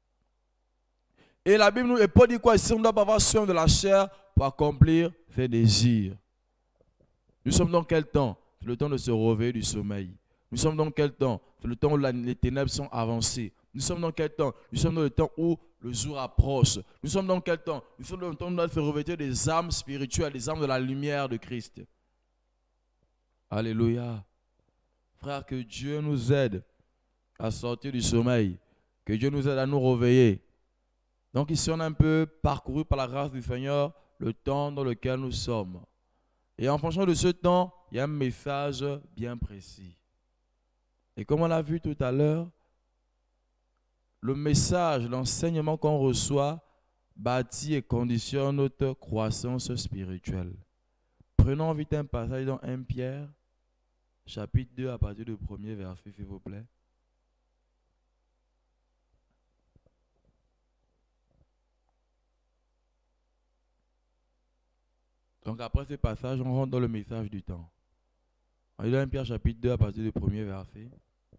Et la Bible nous, et Paul dit quoi ici? On ne doit pas avoir soin de la chair pour accomplir ses désirs. Nous sommes dans quel temps? C'est le temps de se réveiller du sommeil. Nous sommes dans quel temps? C'est le temps où les ténèbres sont avancées. Nous sommes dans quel temps? Nous sommes dans le temps où le jour approche. Nous sommes dans quel temps? Nous sommes dans le temps où on doit se revêtir des armes spirituelles, des armes de la lumière de Christ. Alléluia. Frère, que Dieu nous aide à sortir du sommeil. Que Dieu nous aide à nous réveiller. Donc ici, on a un peu parcouru par la grâce du Seigneur le temps dans lequel nous sommes. Et en fonction de ce temps, il y a un message bien précis. Et comme on l'a vu tout à l'heure, le message, l'enseignement qu'on reçoit bâtit et conditionne notre croissance spirituelle. Prenons vite un passage dans 1 Pierre, chapitre 2, à partir du premier verset, s'il vous plaît. Donc après ce passage, on rentre dans le message du temps. On lit dans 1 Pierre chapitre 2 à partir du premier verset.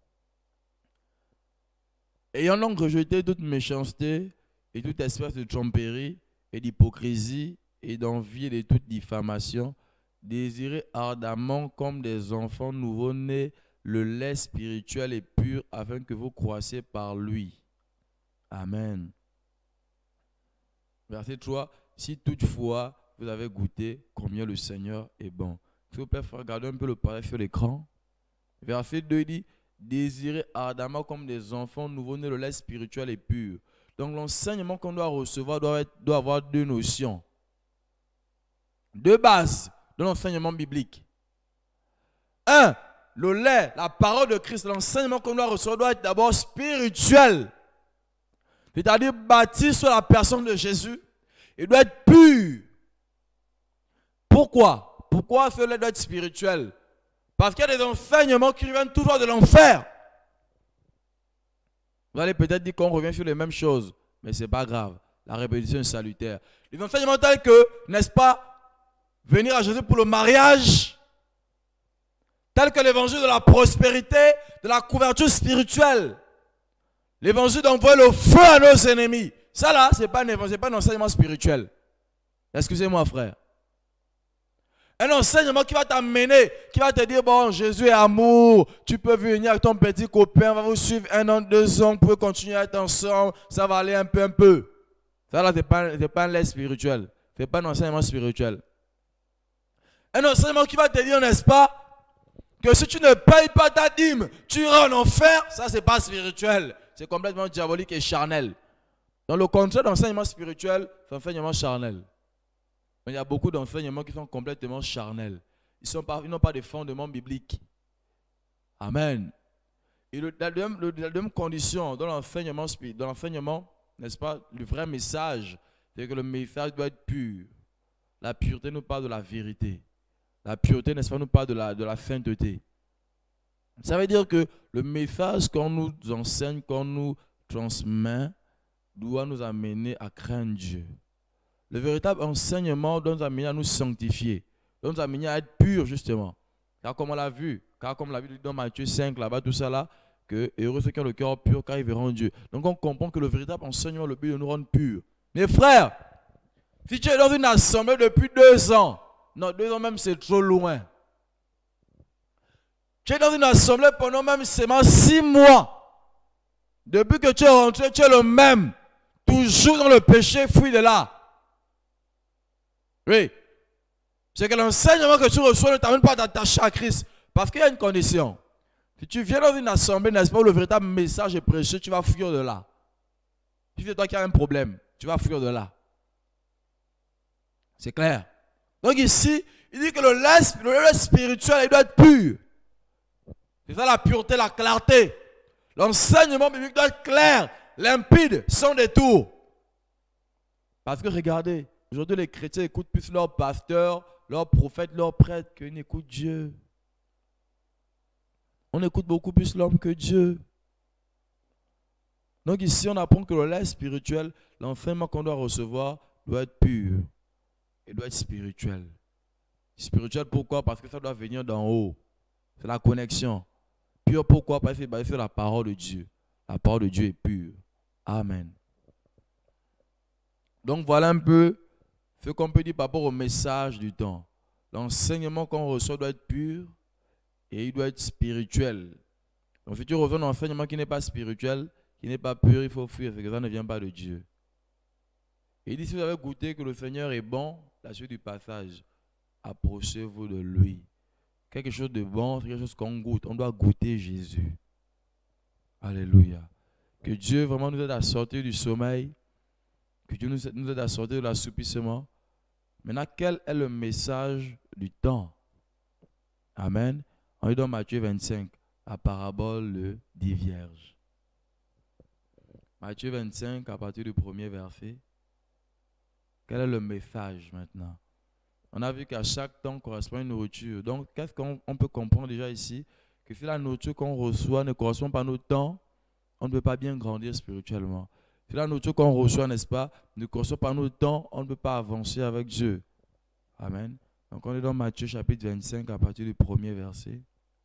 Ayant donc rejeté toute méchanceté et toute espèce de tromperie et d'hypocrisie et d'envie et de toute diffamation, désirez ardemment comme des enfants nouveau-nés le lait spirituel et pur afin que vous croissiez par lui. Amen. Verset 3. Si toutefois vous avez goûté combien le Seigneur est bon. S'il vous plaît, regardez un peu le paragraphe sur l'écran. Verset 2 dit, désirez ardemment comme des enfants nouveau-nés le lait spirituel et pur. Donc l'enseignement qu'on doit recevoir doit avoir deux notions. Deux bases de l'enseignement biblique. Un, le lait, la parole de Christ, l'enseignement qu'on doit recevoir doit être d'abord spirituel. C'est-à-dire bâti sur la personne de Jésus. Il doit être pur. Pourquoi? Pourquoi ce lait doit être spirituel? Parce qu'il y a des enseignements qui viennent toujours de l'enfer. Vous allez peut-être dire qu'on revient sur les mêmes choses, mais ce n'est pas grave. La répétition est salutaire. Les enseignements tels que, n'est-ce pas, venir à Jésus pour le mariage, tels que l'évangile de la prospérité, de la couverture spirituelle, l'évangile d'envoyer le feu à nos ennemis. Ça là, ce n'est pas un enseignement spirituel. Excusez-moi frère. Un enseignement qui va t'amener, qui va te dire, bon, Jésus est amour, tu peux venir avec ton petit copain, on va vous suivre 1 an, 2 ans, vous pouvez continuer à être ensemble, ça va aller un peu. Ça là, ce n'est pas un lait spirituel, ce n'est pas un enseignement spirituel. Un enseignement qui va te dire, n'est-ce pas, que si tu ne payes pas ta dîme, tu iras en enfer, ça c'est pas spirituel, c'est complètement diabolique et charnel. Dans le contraire d'enseignement spirituel, c'est un enseignement charnel. Il y a beaucoup d'enseignements qui sont complètement charnels. Ils n'ont pas de fondement biblique. Amen. Et la deuxième condition dans l'enseignement, n'est-ce pas, le vrai message, c'est que le message doit être pur. La pureté nous parle de la vérité. La pureté, n'est-ce pas, nous parle de la sainteté. Ça veut dire que le message qu'on nous enseigne, qu'on nous transmet, doit nous amener à craindre Dieu. Le véritable enseignement doit nous amener à nous sanctifier, doit nous amener à être purs justement. Car comme on l'a vu, dans Matthieu 5, là-bas, tout ça là, que heureux ceux qui ont le cœur pur, car ils verront Dieu. Donc on comprend que le véritable enseignement, le but de nous rendre purs. Mes frères, si tu es dans une assemblée depuis 2 ans, non, 2 ans même c'est trop loin. Tu es dans une assemblée pendant même seulement 6 mois. Depuis que tu es rentré, tu es le même. Toujours dans le péché, fuis de là. Oui. C'est que l'enseignement que tu reçois ne t'amène pas à t'attacher à Christ. Parce qu'il y a une condition. Si tu viens dans une assemblée, n'est-ce pas, où le véritable message est prêché, tu vas fuir de là. Si c'est toi qui as un problème, tu vas fuir de là. C'est clair. Donc ici, il dit que le lait spirituel, il doit être pur. C'est ça la pureté, la clarté. L'enseignement biblique doit être clair, limpide, sans détour. Parce que regardez, aujourd'hui les chrétiens écoutent plus leur pasteur, leur prophète, leur prêtre qu'ils n'écoutent Dieu. On écoute beaucoup plus l'homme que Dieu. Donc ici on apprend que le lait spirituel, l'enseignement qu'on doit recevoir doit être pur. Il doit être spirituel. Spirituel pourquoi? Parce que ça doit venir d'en haut. C'est la connexion. Pur pourquoi? Parce que c'est basé sur la parole de Dieu. La parole de Dieu est pure. Amen. Donc voilà un peu ce qu'on peut dire par rapport au message du temps. L'enseignement qu'on reçoit doit être pur et il doit être spirituel. Donc si tu reviens dans un enseignement qui n'est pas spirituel, qui n'est pas pur, il faut fuir, parce que ça ne vient pas de Dieu. Et il dit, si vous avez goûté que le Seigneur est bon, la suite du passage, approchez-vous de lui. Quelque chose de bon, c'est quelque chose qu'on goûte. On doit goûter Jésus. Alléluia. Que Dieu vraiment nous aide à sortir du sommeil. Que Dieu nous aide à sortir de l'assoupissement. Maintenant, quel est le message du temps? Amen. On est dans Matthieu 25, la parabole de 10 vierges. Matthieu 25, à partir du premier verset. Quel est le message maintenant? On a vu qu'à chaque temps correspond à une nourriture. Donc, qu'est-ce qu'on peut comprendre déjà ici? Que si la nourriture qu'on reçoit ne correspond pas à notre temps, on ne peut pas bien grandir spirituellement. Si la nourriture qu'on reçoit, n'est-ce pas, ne correspond pas à notre temps, on ne peut pas avancer avec Dieu. Amen. Donc on est dans Matthieu chapitre 25 à partir du premier verset.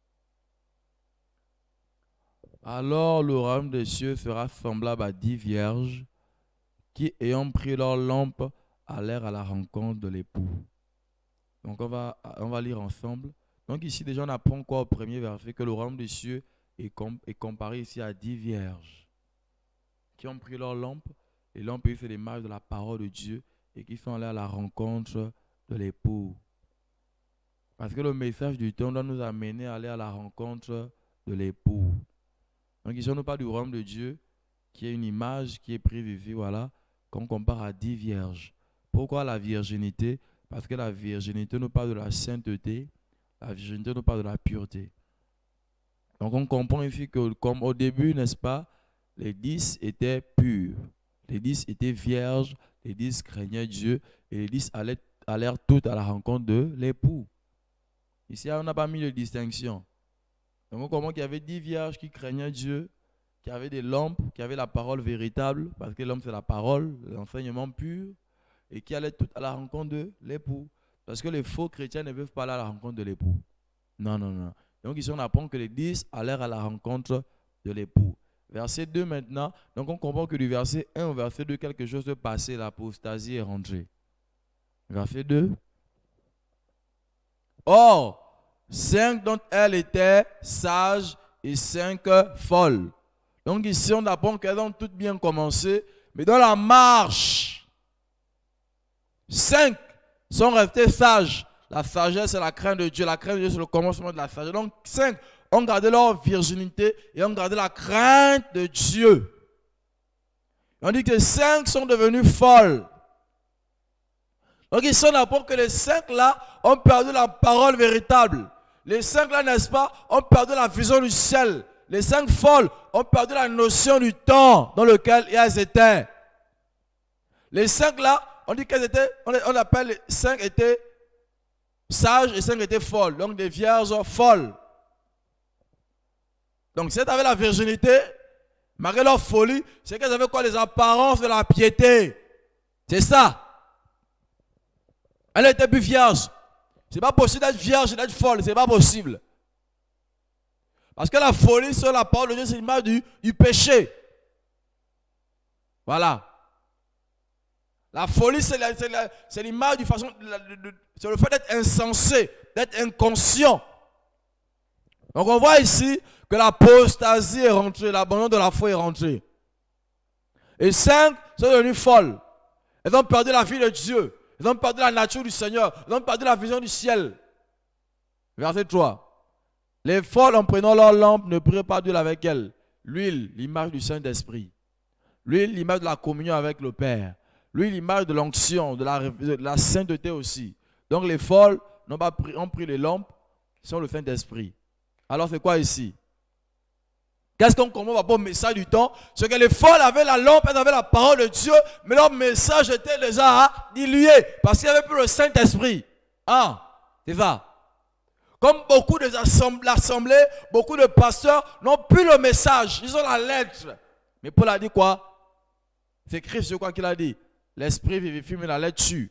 Alors le royaume des cieux sera semblable à 10 vierges qui, ayant pris leur lampe, allèrent à la rencontre de l'époux. Donc on va lire ensemble. Donc ici déjà on apprend quoi au premier verset? Que le royaume des cieux est comparé ici à 10 vierges qui ont pris leur lampe. Les lampes, c'est l'image de la parole de Dieu et qui sont allés à la rencontre de l'époux. Parce que le message du temps doit nous amener à aller à la rencontre de l'époux. Donc ici on nous parle du royaume de Dieu qui est une image qui est prise ici, voilà, qu'on compare à 10 vierges. Pourquoi la virginité? Parce que la virginité nous parle de la sainteté, la virginité nous parle de la pureté. Donc on comprend ici que comme au début, n'est-ce pas, les 10 étaient purs, les 10 étaient vierges, les 10 craignaient Dieu et les 10 allèrent toutes à la rencontre de l'époux. Ici, on n'a pas mis de distinction. Donc on comprend qu'il y avait 10 vierges qui craignaient Dieu, qui avaient des lampes, qui avaient la parole véritable, parce que l'homme c'est la parole, l'enseignement pur, et qui allaient toutes à la rencontre de l'époux. Parce que les faux chrétiens ne peuvent pas aller à la rencontre de l'époux. Non, non, non. Donc ici on apprend que les 10 allèrent à la rencontre de l'époux. Verset 2 maintenant. Donc on comprend que du verset 1 au verset 2, quelque chose de passé, l'apostasie est rentrée. Verset 2. Or, 5 d'entre elles étaient sages et 5 folles. Donc ici on apprend qu'elles ont toutes bien commencé, mais dans la marche, 5 sont restés sages. La sagesse, c'est la crainte de Dieu. La crainte de Dieu, c'est le commencement de la sagesse. Donc 5 ont gardé leur virginité et ont gardé la crainte de Dieu. On dit que 5 sont devenus folles. Donc ici, on apprend que les 5 là ont perdu la parole véritable. Les 5 là, n'est-ce pas, ont perdu la vision du ciel. Les 5 folles ont perdu la notion du temps dans lequel elles étaient. Les 5 là, on dit qu'elles étaient, on appelle les 5 étaient sages et 5 étaient folles. Donc des vierges folles. Donc si elles avaient la virginité, malgré leur folie, c'est qu'elles avaient quoi? Les apparences de la piété. C'est ça. Elle était plus vierge. C'est pas possible d'être vierge et d'être folle. C'est pas possible. Parce que la folie sur la parole de Dieu, c'est l'image du péché. Voilà. La folie, c'est l'image du façon, c'est le fait d'être insensé, d'être inconscient. Donc on voit ici que l'apostasie est rentrée, l'abandon de la foi est rentré. Et 5 sont devenues folles. Elles ont perdu la vie de Dieu. Elles ont perdu la nature du Seigneur. Elles ont perdu la vision du ciel. Verset 3. Les folles, en prenant leur lampe, ne prirent pas d'huile avec elles. L'huile, l'image du Saint-Esprit. L'huile, l'image de la communion avec le Père. L'huile, l'image de l'onction, de la sainteté aussi. Donc les folles ont pris les lampes qui sont le Saint-Esprit. Alors c'est quoi ici? Qu'est-ce qu'on comprend par rapport au message du temps? C'est que les folles avaient la lampe, elles avaient la parole de Dieu, mais leur message était déjà dilué parce qu'il n'y avait plus le Saint-Esprit. Ah, c'est ça. Comme beaucoup de l'assemblée, beaucoup de pasteurs n'ont plus le message, ils ont la lettre. Mais Paul a dit quoi? C'est Christ, je crois qu'il a dit. L'esprit vivifie, mais la lettre tue.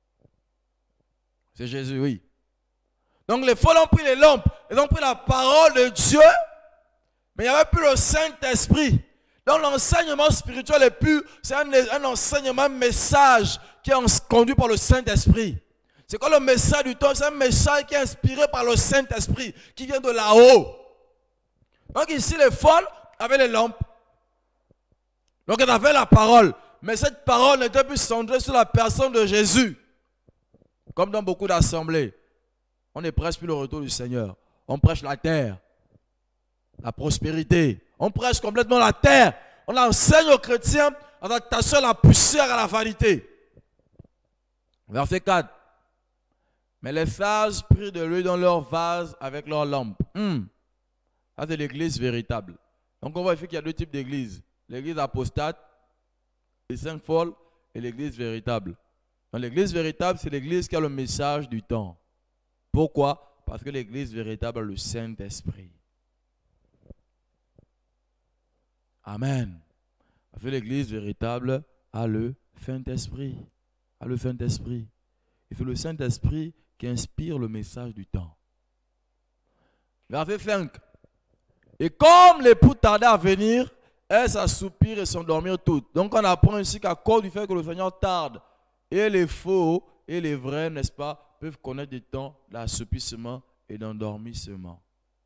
C'est Jésus, oui. Donc les folles ont pris les lampes, ils ont pris la parole de Dieu, mais il n'y avait plus le Saint-Esprit. Donc l'enseignement spirituel est plus, c'est un enseignement, un message qui est conduit par le Saint-Esprit. C'est quoi le message du temps? C'est un message qui est inspiré par le Saint-Esprit, qui vient de là-haut. Donc ici, les folles avaient les lampes. Donc elles avaient la parole. Mais cette parole n'était plus centrée sur la personne de Jésus. Comme dans beaucoup d'assemblées. On ne prêche plus le retour du Seigneur. On prêche la terre. La prospérité. On prêche complètement la terre. On enseigne aux chrétiens en attachant la poussière à la vanité. Verset 4. Mais les sages prirent de l'huile dans leur vase avec leurs lampes. Ça, c'est l'église véritable. Donc, on voit ici qu'il y a deux types d'églises. L'église apostate, les 5 folles, et l'église véritable. Donc, l'église véritable, c'est l'église qui a le message du temps. Pourquoi? Parce que l'église véritable a le Saint-Esprit. Amen. Parce que l'église véritable a le Saint-Esprit. A le Saint-Esprit. Et c'est le Saint-Esprit qui inspire le message du temps. Verset 5. Et comme l'époux tardait à venir, elles s'assoupirent et s'endormirent toutes. Donc on apprend ici qu'à cause du fait que le Seigneur tarde, et les faux et les vrais, n'est-ce pas, peuvent connaître des temps d'assoupissement et d'endormissement.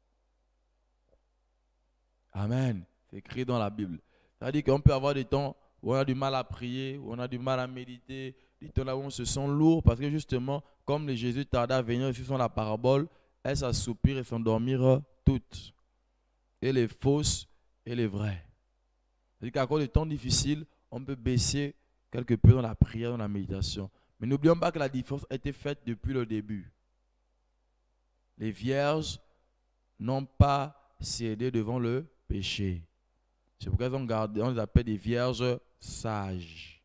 Amen. C'est écrit dans la Bible. C'est-à-dire qu'on peut avoir des temps où on a du mal à prier, où on a du mal à méditer, des temps là où on se sent lourd, parce que justement, comme les Jésus tardait à venir, ici sont la parabole, elles s'assoupirent et s'endormirent toutes. Et les fausses et les vraies. C'est-à-dire qu'à cause des temps difficiles, on peut baisser quelque peu dans la prière, dans la méditation. Mais n'oublions pas que la différence a été faite depuis le début. Les vierges n'ont pas cédé devant le péché. C'est pourquoi on les appelle des vierges sages.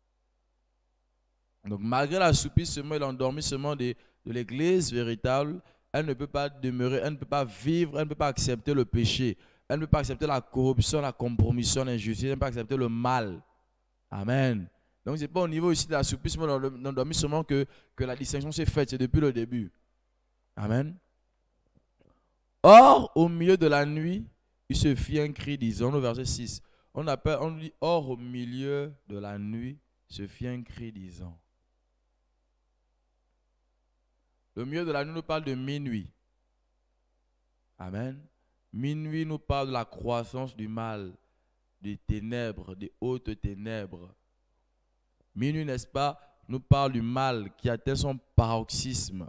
Donc malgré l'assoupissement et l'endormissement de l'église véritable, elle ne peut pas demeurer, elle ne peut pas vivre, elle ne peut pas accepter le péché. Elle ne peut pas accepter la corruption, la compromission, l'injustice, elle ne peut pas accepter le mal. Amen. Donc ce n'est pas au niveau ici de l'assouplissement, de l'endormissement que la distinction s'est faite, c'est depuis le début. Amen. Or, au milieu de la nuit, il se fit un cri disant, au verset 6, on dit, or au milieu de la nuit, se fit un cri disant. Le milieu de la nuit nous parle de minuit. Amen. Minuit nous parle de la croissance du mal, des ténèbres, des hautes ténèbres. Minuit, n'est-ce pas, nous parle du mal qui atteint son paroxysme.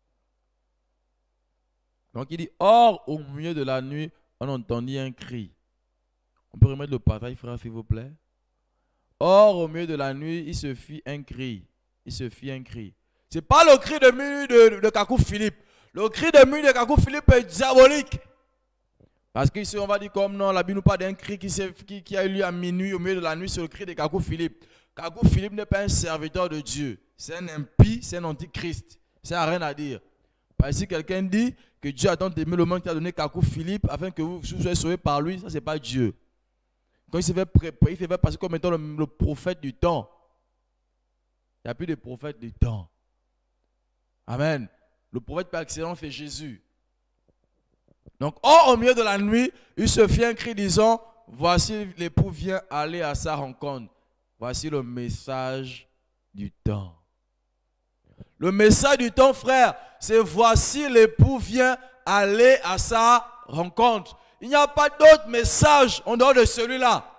Donc il dit, or au milieu de la nuit, on entendit un cri. On peut remettre le partage, frère, s'il vous plaît. Or au milieu de la nuit, il se fit un cri. Il se fit un cri. Ce n'est pas le cri de minuit de Kakou Philippe. Le cri de minuit de Kakou Philippe est diabolique. Parce qu'ici, on va dire comme non, la Bible nous parle d'un cri qui a eu lieu à minuit, au milieu de la nuit, c'est le cri de Kakou Philippe. Kakou Philippe n'est pas un serviteur de Dieu. C'est un impie, c'est un antichrist. Ça n'a rien à dire. Parce que si quelqu'un dit que Dieu a tant aimé le monde qui a donné Kakou Philippe afin que vous soyez sauvés par lui, ça, ce n'est pas Dieu. Quand il se fait passer comme étant le prophète du temps. Il n'y a plus de prophète du temps. Amen. Le prophète par excellence, c'est Jésus. Donc, au milieu de la nuit, il se fit un cri disant, voici l'époux vient aller à sa rencontre. Voici le message du temps. Le message du temps, frère, c'est voici l'époux vient aller à sa rencontre. Il n'y a pas d'autre message en dehors de celui-là.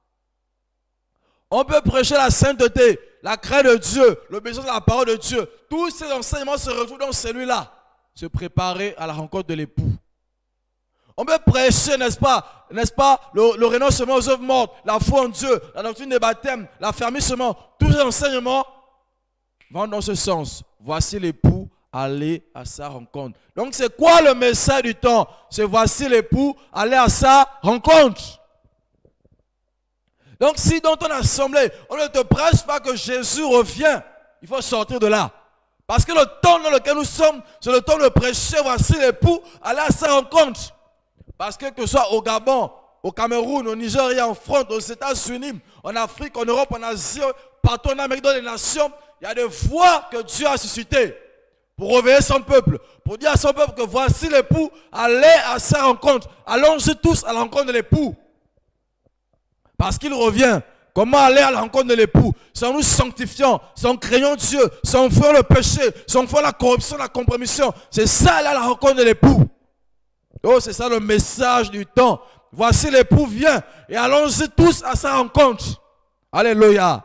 On peut prêcher la sainteté, la crainte de Dieu, le besoin de la parole de Dieu. Tous ces enseignements se retrouvent dans celui-là. Se préparer à la rencontre de l'époux. On peut prêcher, n'est-ce pas, le renoncement aux œuvres mortes, la foi en Dieu, la doctrine des baptêmes, l'affermissement. Tous ces enseignements vont dans ce sens. Voici l'époux aller à sa rencontre. Donc c'est quoi le message du temps? C'est voici l'époux aller à sa rencontre. Donc si dans ton assemblée, on ne te prêche pas que Jésus revient, il faut sortir de là. Parce que le temps dans lequel nous sommes, c'est le temps de prêcher, voici l'époux aller à sa rencontre. Parce que ce soit au Gabon, au Cameroun, au Nigeria, en France, aux États-Unis, en Afrique, en Europe, en Asie, partout en Amérique, dans les nations, il y a des voix que Dieu a suscitées pour réveiller son peuple, pour dire à son peuple que voici l'époux, allez à sa rencontre. Allons-y tous à la rencontre de l'époux. Parce qu'il revient. Comment aller à la rencontre de l'époux? Sans nous sanctifiant, sans craignant Dieu, sans faire le péché, sans faire la corruption, la compromission. C'est ça aller à la rencontre de l'époux. Oh, c'est ça le message du temps. Voici l'époux vient et allons-y tous à sa rencontre. Alléluia.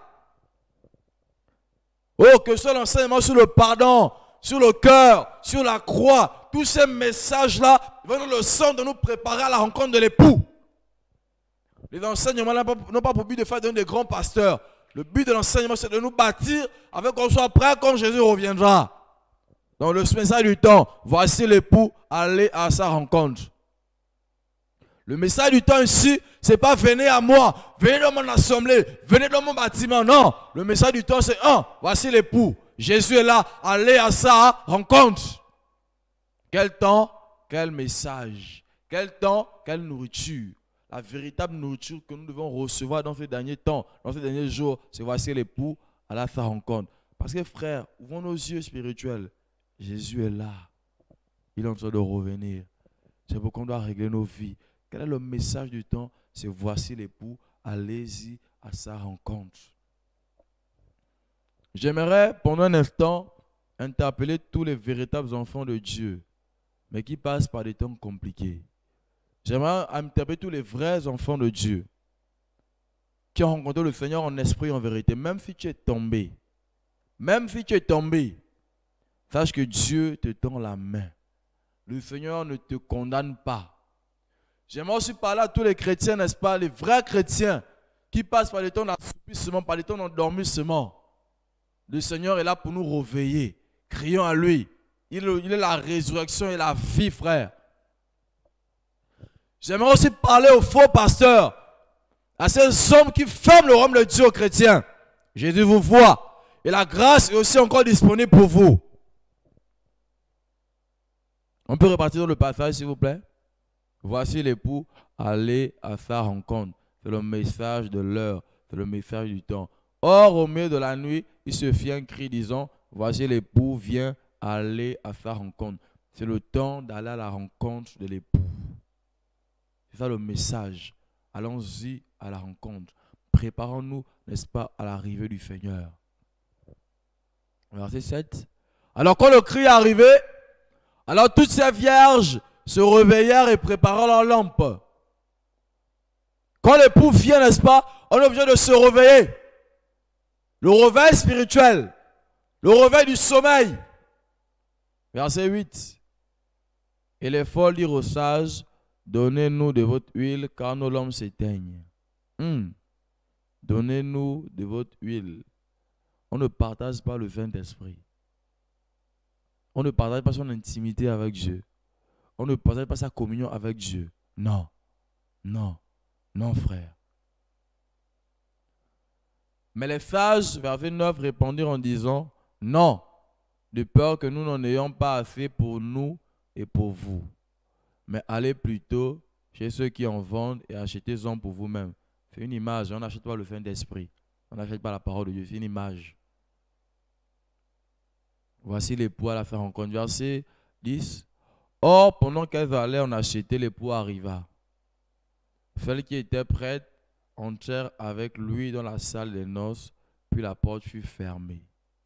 Oh, que soit l'enseignement sur le pardon, sur le cœur, sur la croix. Tous ces messages-là vont dans le sens de nous préparer à la rencontre de l'époux. Les enseignements n'ont pas pour but de faire des grands pasteurs. Le but de l'enseignement, c'est de nous bâtir afin qu'on soit prêts quand Jésus reviendra. Dans le message du temps, voici l'époux aller à sa rencontre. Le message du temps ici, ce n'est pas venez à moi, venez dans mon assemblée, venez dans mon bâtiment. Non, le message du temps c'est voici l'époux. Jésus est là, allez à sa rencontre. Quel temps, quel message. Quel temps, quelle nourriture. La véritable nourriture que nous devons recevoir dans ces derniers temps, dans ces derniers jours, c'est voici l'époux aller à sa rencontre. Parce que frère, ouvrons nos yeux spirituels. Jésus est là. Il est en train de revenir. C'est pourquoi on doit régler nos vies. Quel est le message du temps? C'est voici l'époux, allez-y à sa rencontre. J'aimerais pendant un instant interpeller tous les véritables enfants de Dieu, mais qui passent par des temps compliqués. J'aimerais interpeller tous les vrais enfants de Dieu, qui ont rencontré le Seigneur en esprit et en vérité. Même si tu es tombé, sache que Dieu te tend la main. Le Seigneur ne te condamne pas. J'aimerais aussi parler à tous les chrétiens, n'est-ce pas, les vrais chrétiens, qui passent par des temps d'assoupissement, par des temps d'endormissement. Le Seigneur est là pour nous réveiller. Crions à lui. Il est la résurrection et la vie, frère. J'aimerais aussi parler aux faux pasteurs, à ces hommes qui ferment le royaume de Dieu aux chrétiens. Jésus vous voit. Et la grâce est aussi encore disponible pour vous. On peut repartir dans le passage, s'il vous plaît. Voici l'époux, allez à sa rencontre. C'est le message de l'heure, c'est le message du temps. Or, au milieu de la nuit, il se fit un cri disant, voici l'époux vient aller à sa rencontre. C'est le temps d'aller à la rencontre de l'époux. C'est ça le message. Allons-y à la rencontre. Préparons-nous, n'est-ce pas, à l'arrivée du Seigneur. Verset 7. Alors quand le cri est arrivé, alors toutes ces vierges se réveillèrent et préparèrent leurs lampes. Quand l'époux vient, n'est-ce pas, on est obligé de se réveiller. Le réveil spirituel, le réveil du sommeil. Verset 8. Et les folles dirent aux sages, donnez-nous de votre huile, car nos lampes s'éteignent. Donnez-nous de votre huile. On ne partage pas le Saint-Esprit. On ne partage pas son intimité avec Dieu. On ne partage pas sa communion avec Dieu. Non, non, non, frère. Mais les sages, verset 9, répondirent en disant, non, de peur que nous n'en ayons pas assez pour nous et pour vous. Mais allez plutôt chez ceux qui en vendent et achetez-en pour vous-même. C'est une image, on n'achète pas le Saint-Esprit. On n'achète pas la parole de Dieu, c'est une image. Voici l'époux à la faire rencontre. Verset 10. Or, pendant qu'elles allaient en acheter, l'époux arriva. Celles qui étaient prêtes entrèrent avec lui dans la salle des noces, puis la porte fut fermée.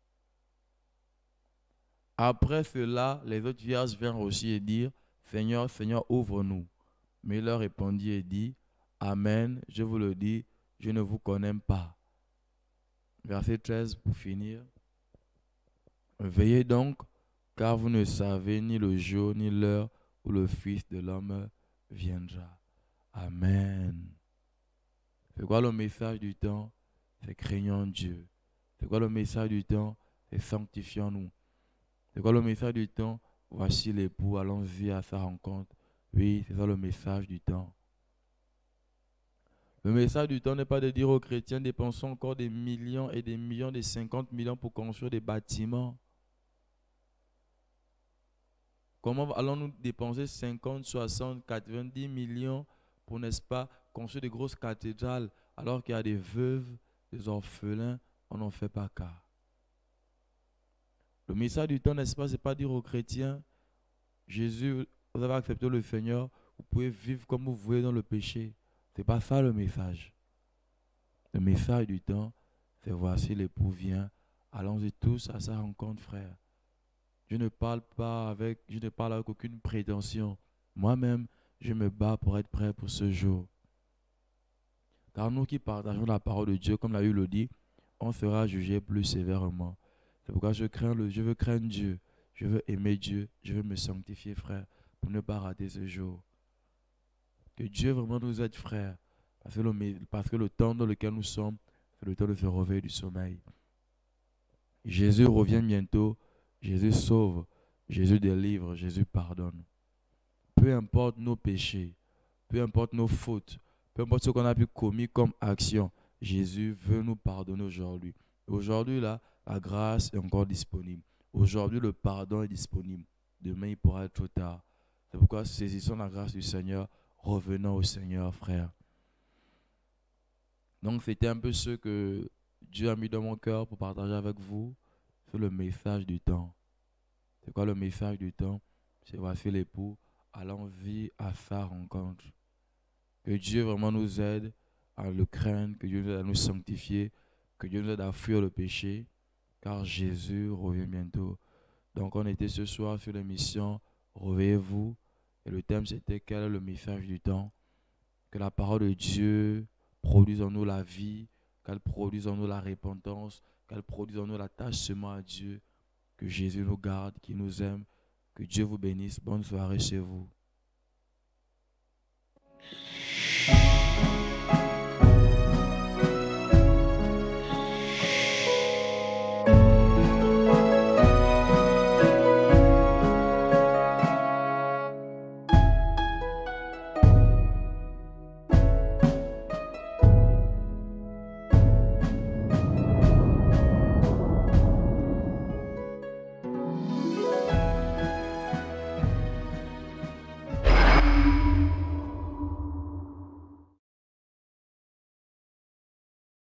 Après cela, les autres vierges vinrent aussi et dirent, Seigneur, Seigneur, ouvre-nous. Mais il leur répondit et dit, Amen, je vous le dis, je ne vous connais pas. Verset 13 pour finir. Veillez donc, car vous ne savez ni le jour ni l'heure où le Fils de l'homme viendra. Amen. C'est quoi le message du temps? C'est craignons Dieu. C'est quoi le message du temps? C'est sanctifions-nous. C'est quoi le message du temps? Voici l'époux, allons-y à sa rencontre. Oui, c'est ça le message du temps. Le message du temps n'est pas de dire aux chrétiens, dépensons encore des millions et des millions, des 50 millions pour construire des bâtiments. Comment allons-nous dépenser 50, 60, 90 millions pour, n'est-ce pas, construire des grosses cathédrales alors qu'il y a des veuves, des orphelins, on n'en fait pas cas. Le message du temps, n'est-ce pas, c'est pas dire aux chrétiens, Jésus, vous avez accepté le Seigneur, vous pouvez vivre comme vous voulez dans le péché. Ce n'est pas ça le message. Le message du temps, c'est voici l'époux vient, allons-y tous à sa rencontre, frère. Je ne parle avec aucune prétention. Moi-même, je me bats pour être prêt pour ce jour. Car nous qui partageons la parole de Dieu, comme la Bible le dit, on sera jugé plus sévèrement. C'est pourquoi je veux craindre Dieu, je veux aimer Dieu, je veux me sanctifier, frère, pour ne pas rater ce jour. Que Dieu vraiment nous aide, frère, parce que le temps dans lequel nous sommes, c'est le temps de se réveiller du sommeil. Jésus revient bientôt. Jésus sauve, Jésus délivre, Jésus pardonne. Peu importe nos péchés, peu importe nos fautes, peu importe ce qu'on a pu commettre comme action, Jésus veut nous pardonner aujourd'hui. Aujourd'hui, là, la grâce est encore disponible. Aujourd'hui, le pardon est disponible. Demain, il pourra être trop tard. C'est pourquoi saisissons la grâce du Seigneur, revenons au Seigneur, frère. Donc, c'était un peu ce que Dieu a mis dans mon cœur pour partager avec vous sur le message du temps. C'est quoi le message du temps? C'est voici l'époux, allons vie à sa rencontre. Que Dieu vraiment nous aide à le craindre, que Dieu nous aide à nous sanctifier, que Dieu nous aide à fuir le péché, car Jésus revient bientôt. Donc on était ce soir sur l'émission Réveillez-vous, et le thème c'était quel est le message du temps? Que la parole de Dieu produise en nous la vie, qu'elle produise en nous la repentance, qu'elle produise en nous l'attachement à Dieu, que Jésus nous garde, qu'il nous aime, que Dieu vous bénisse. Bonne soirée chez vous.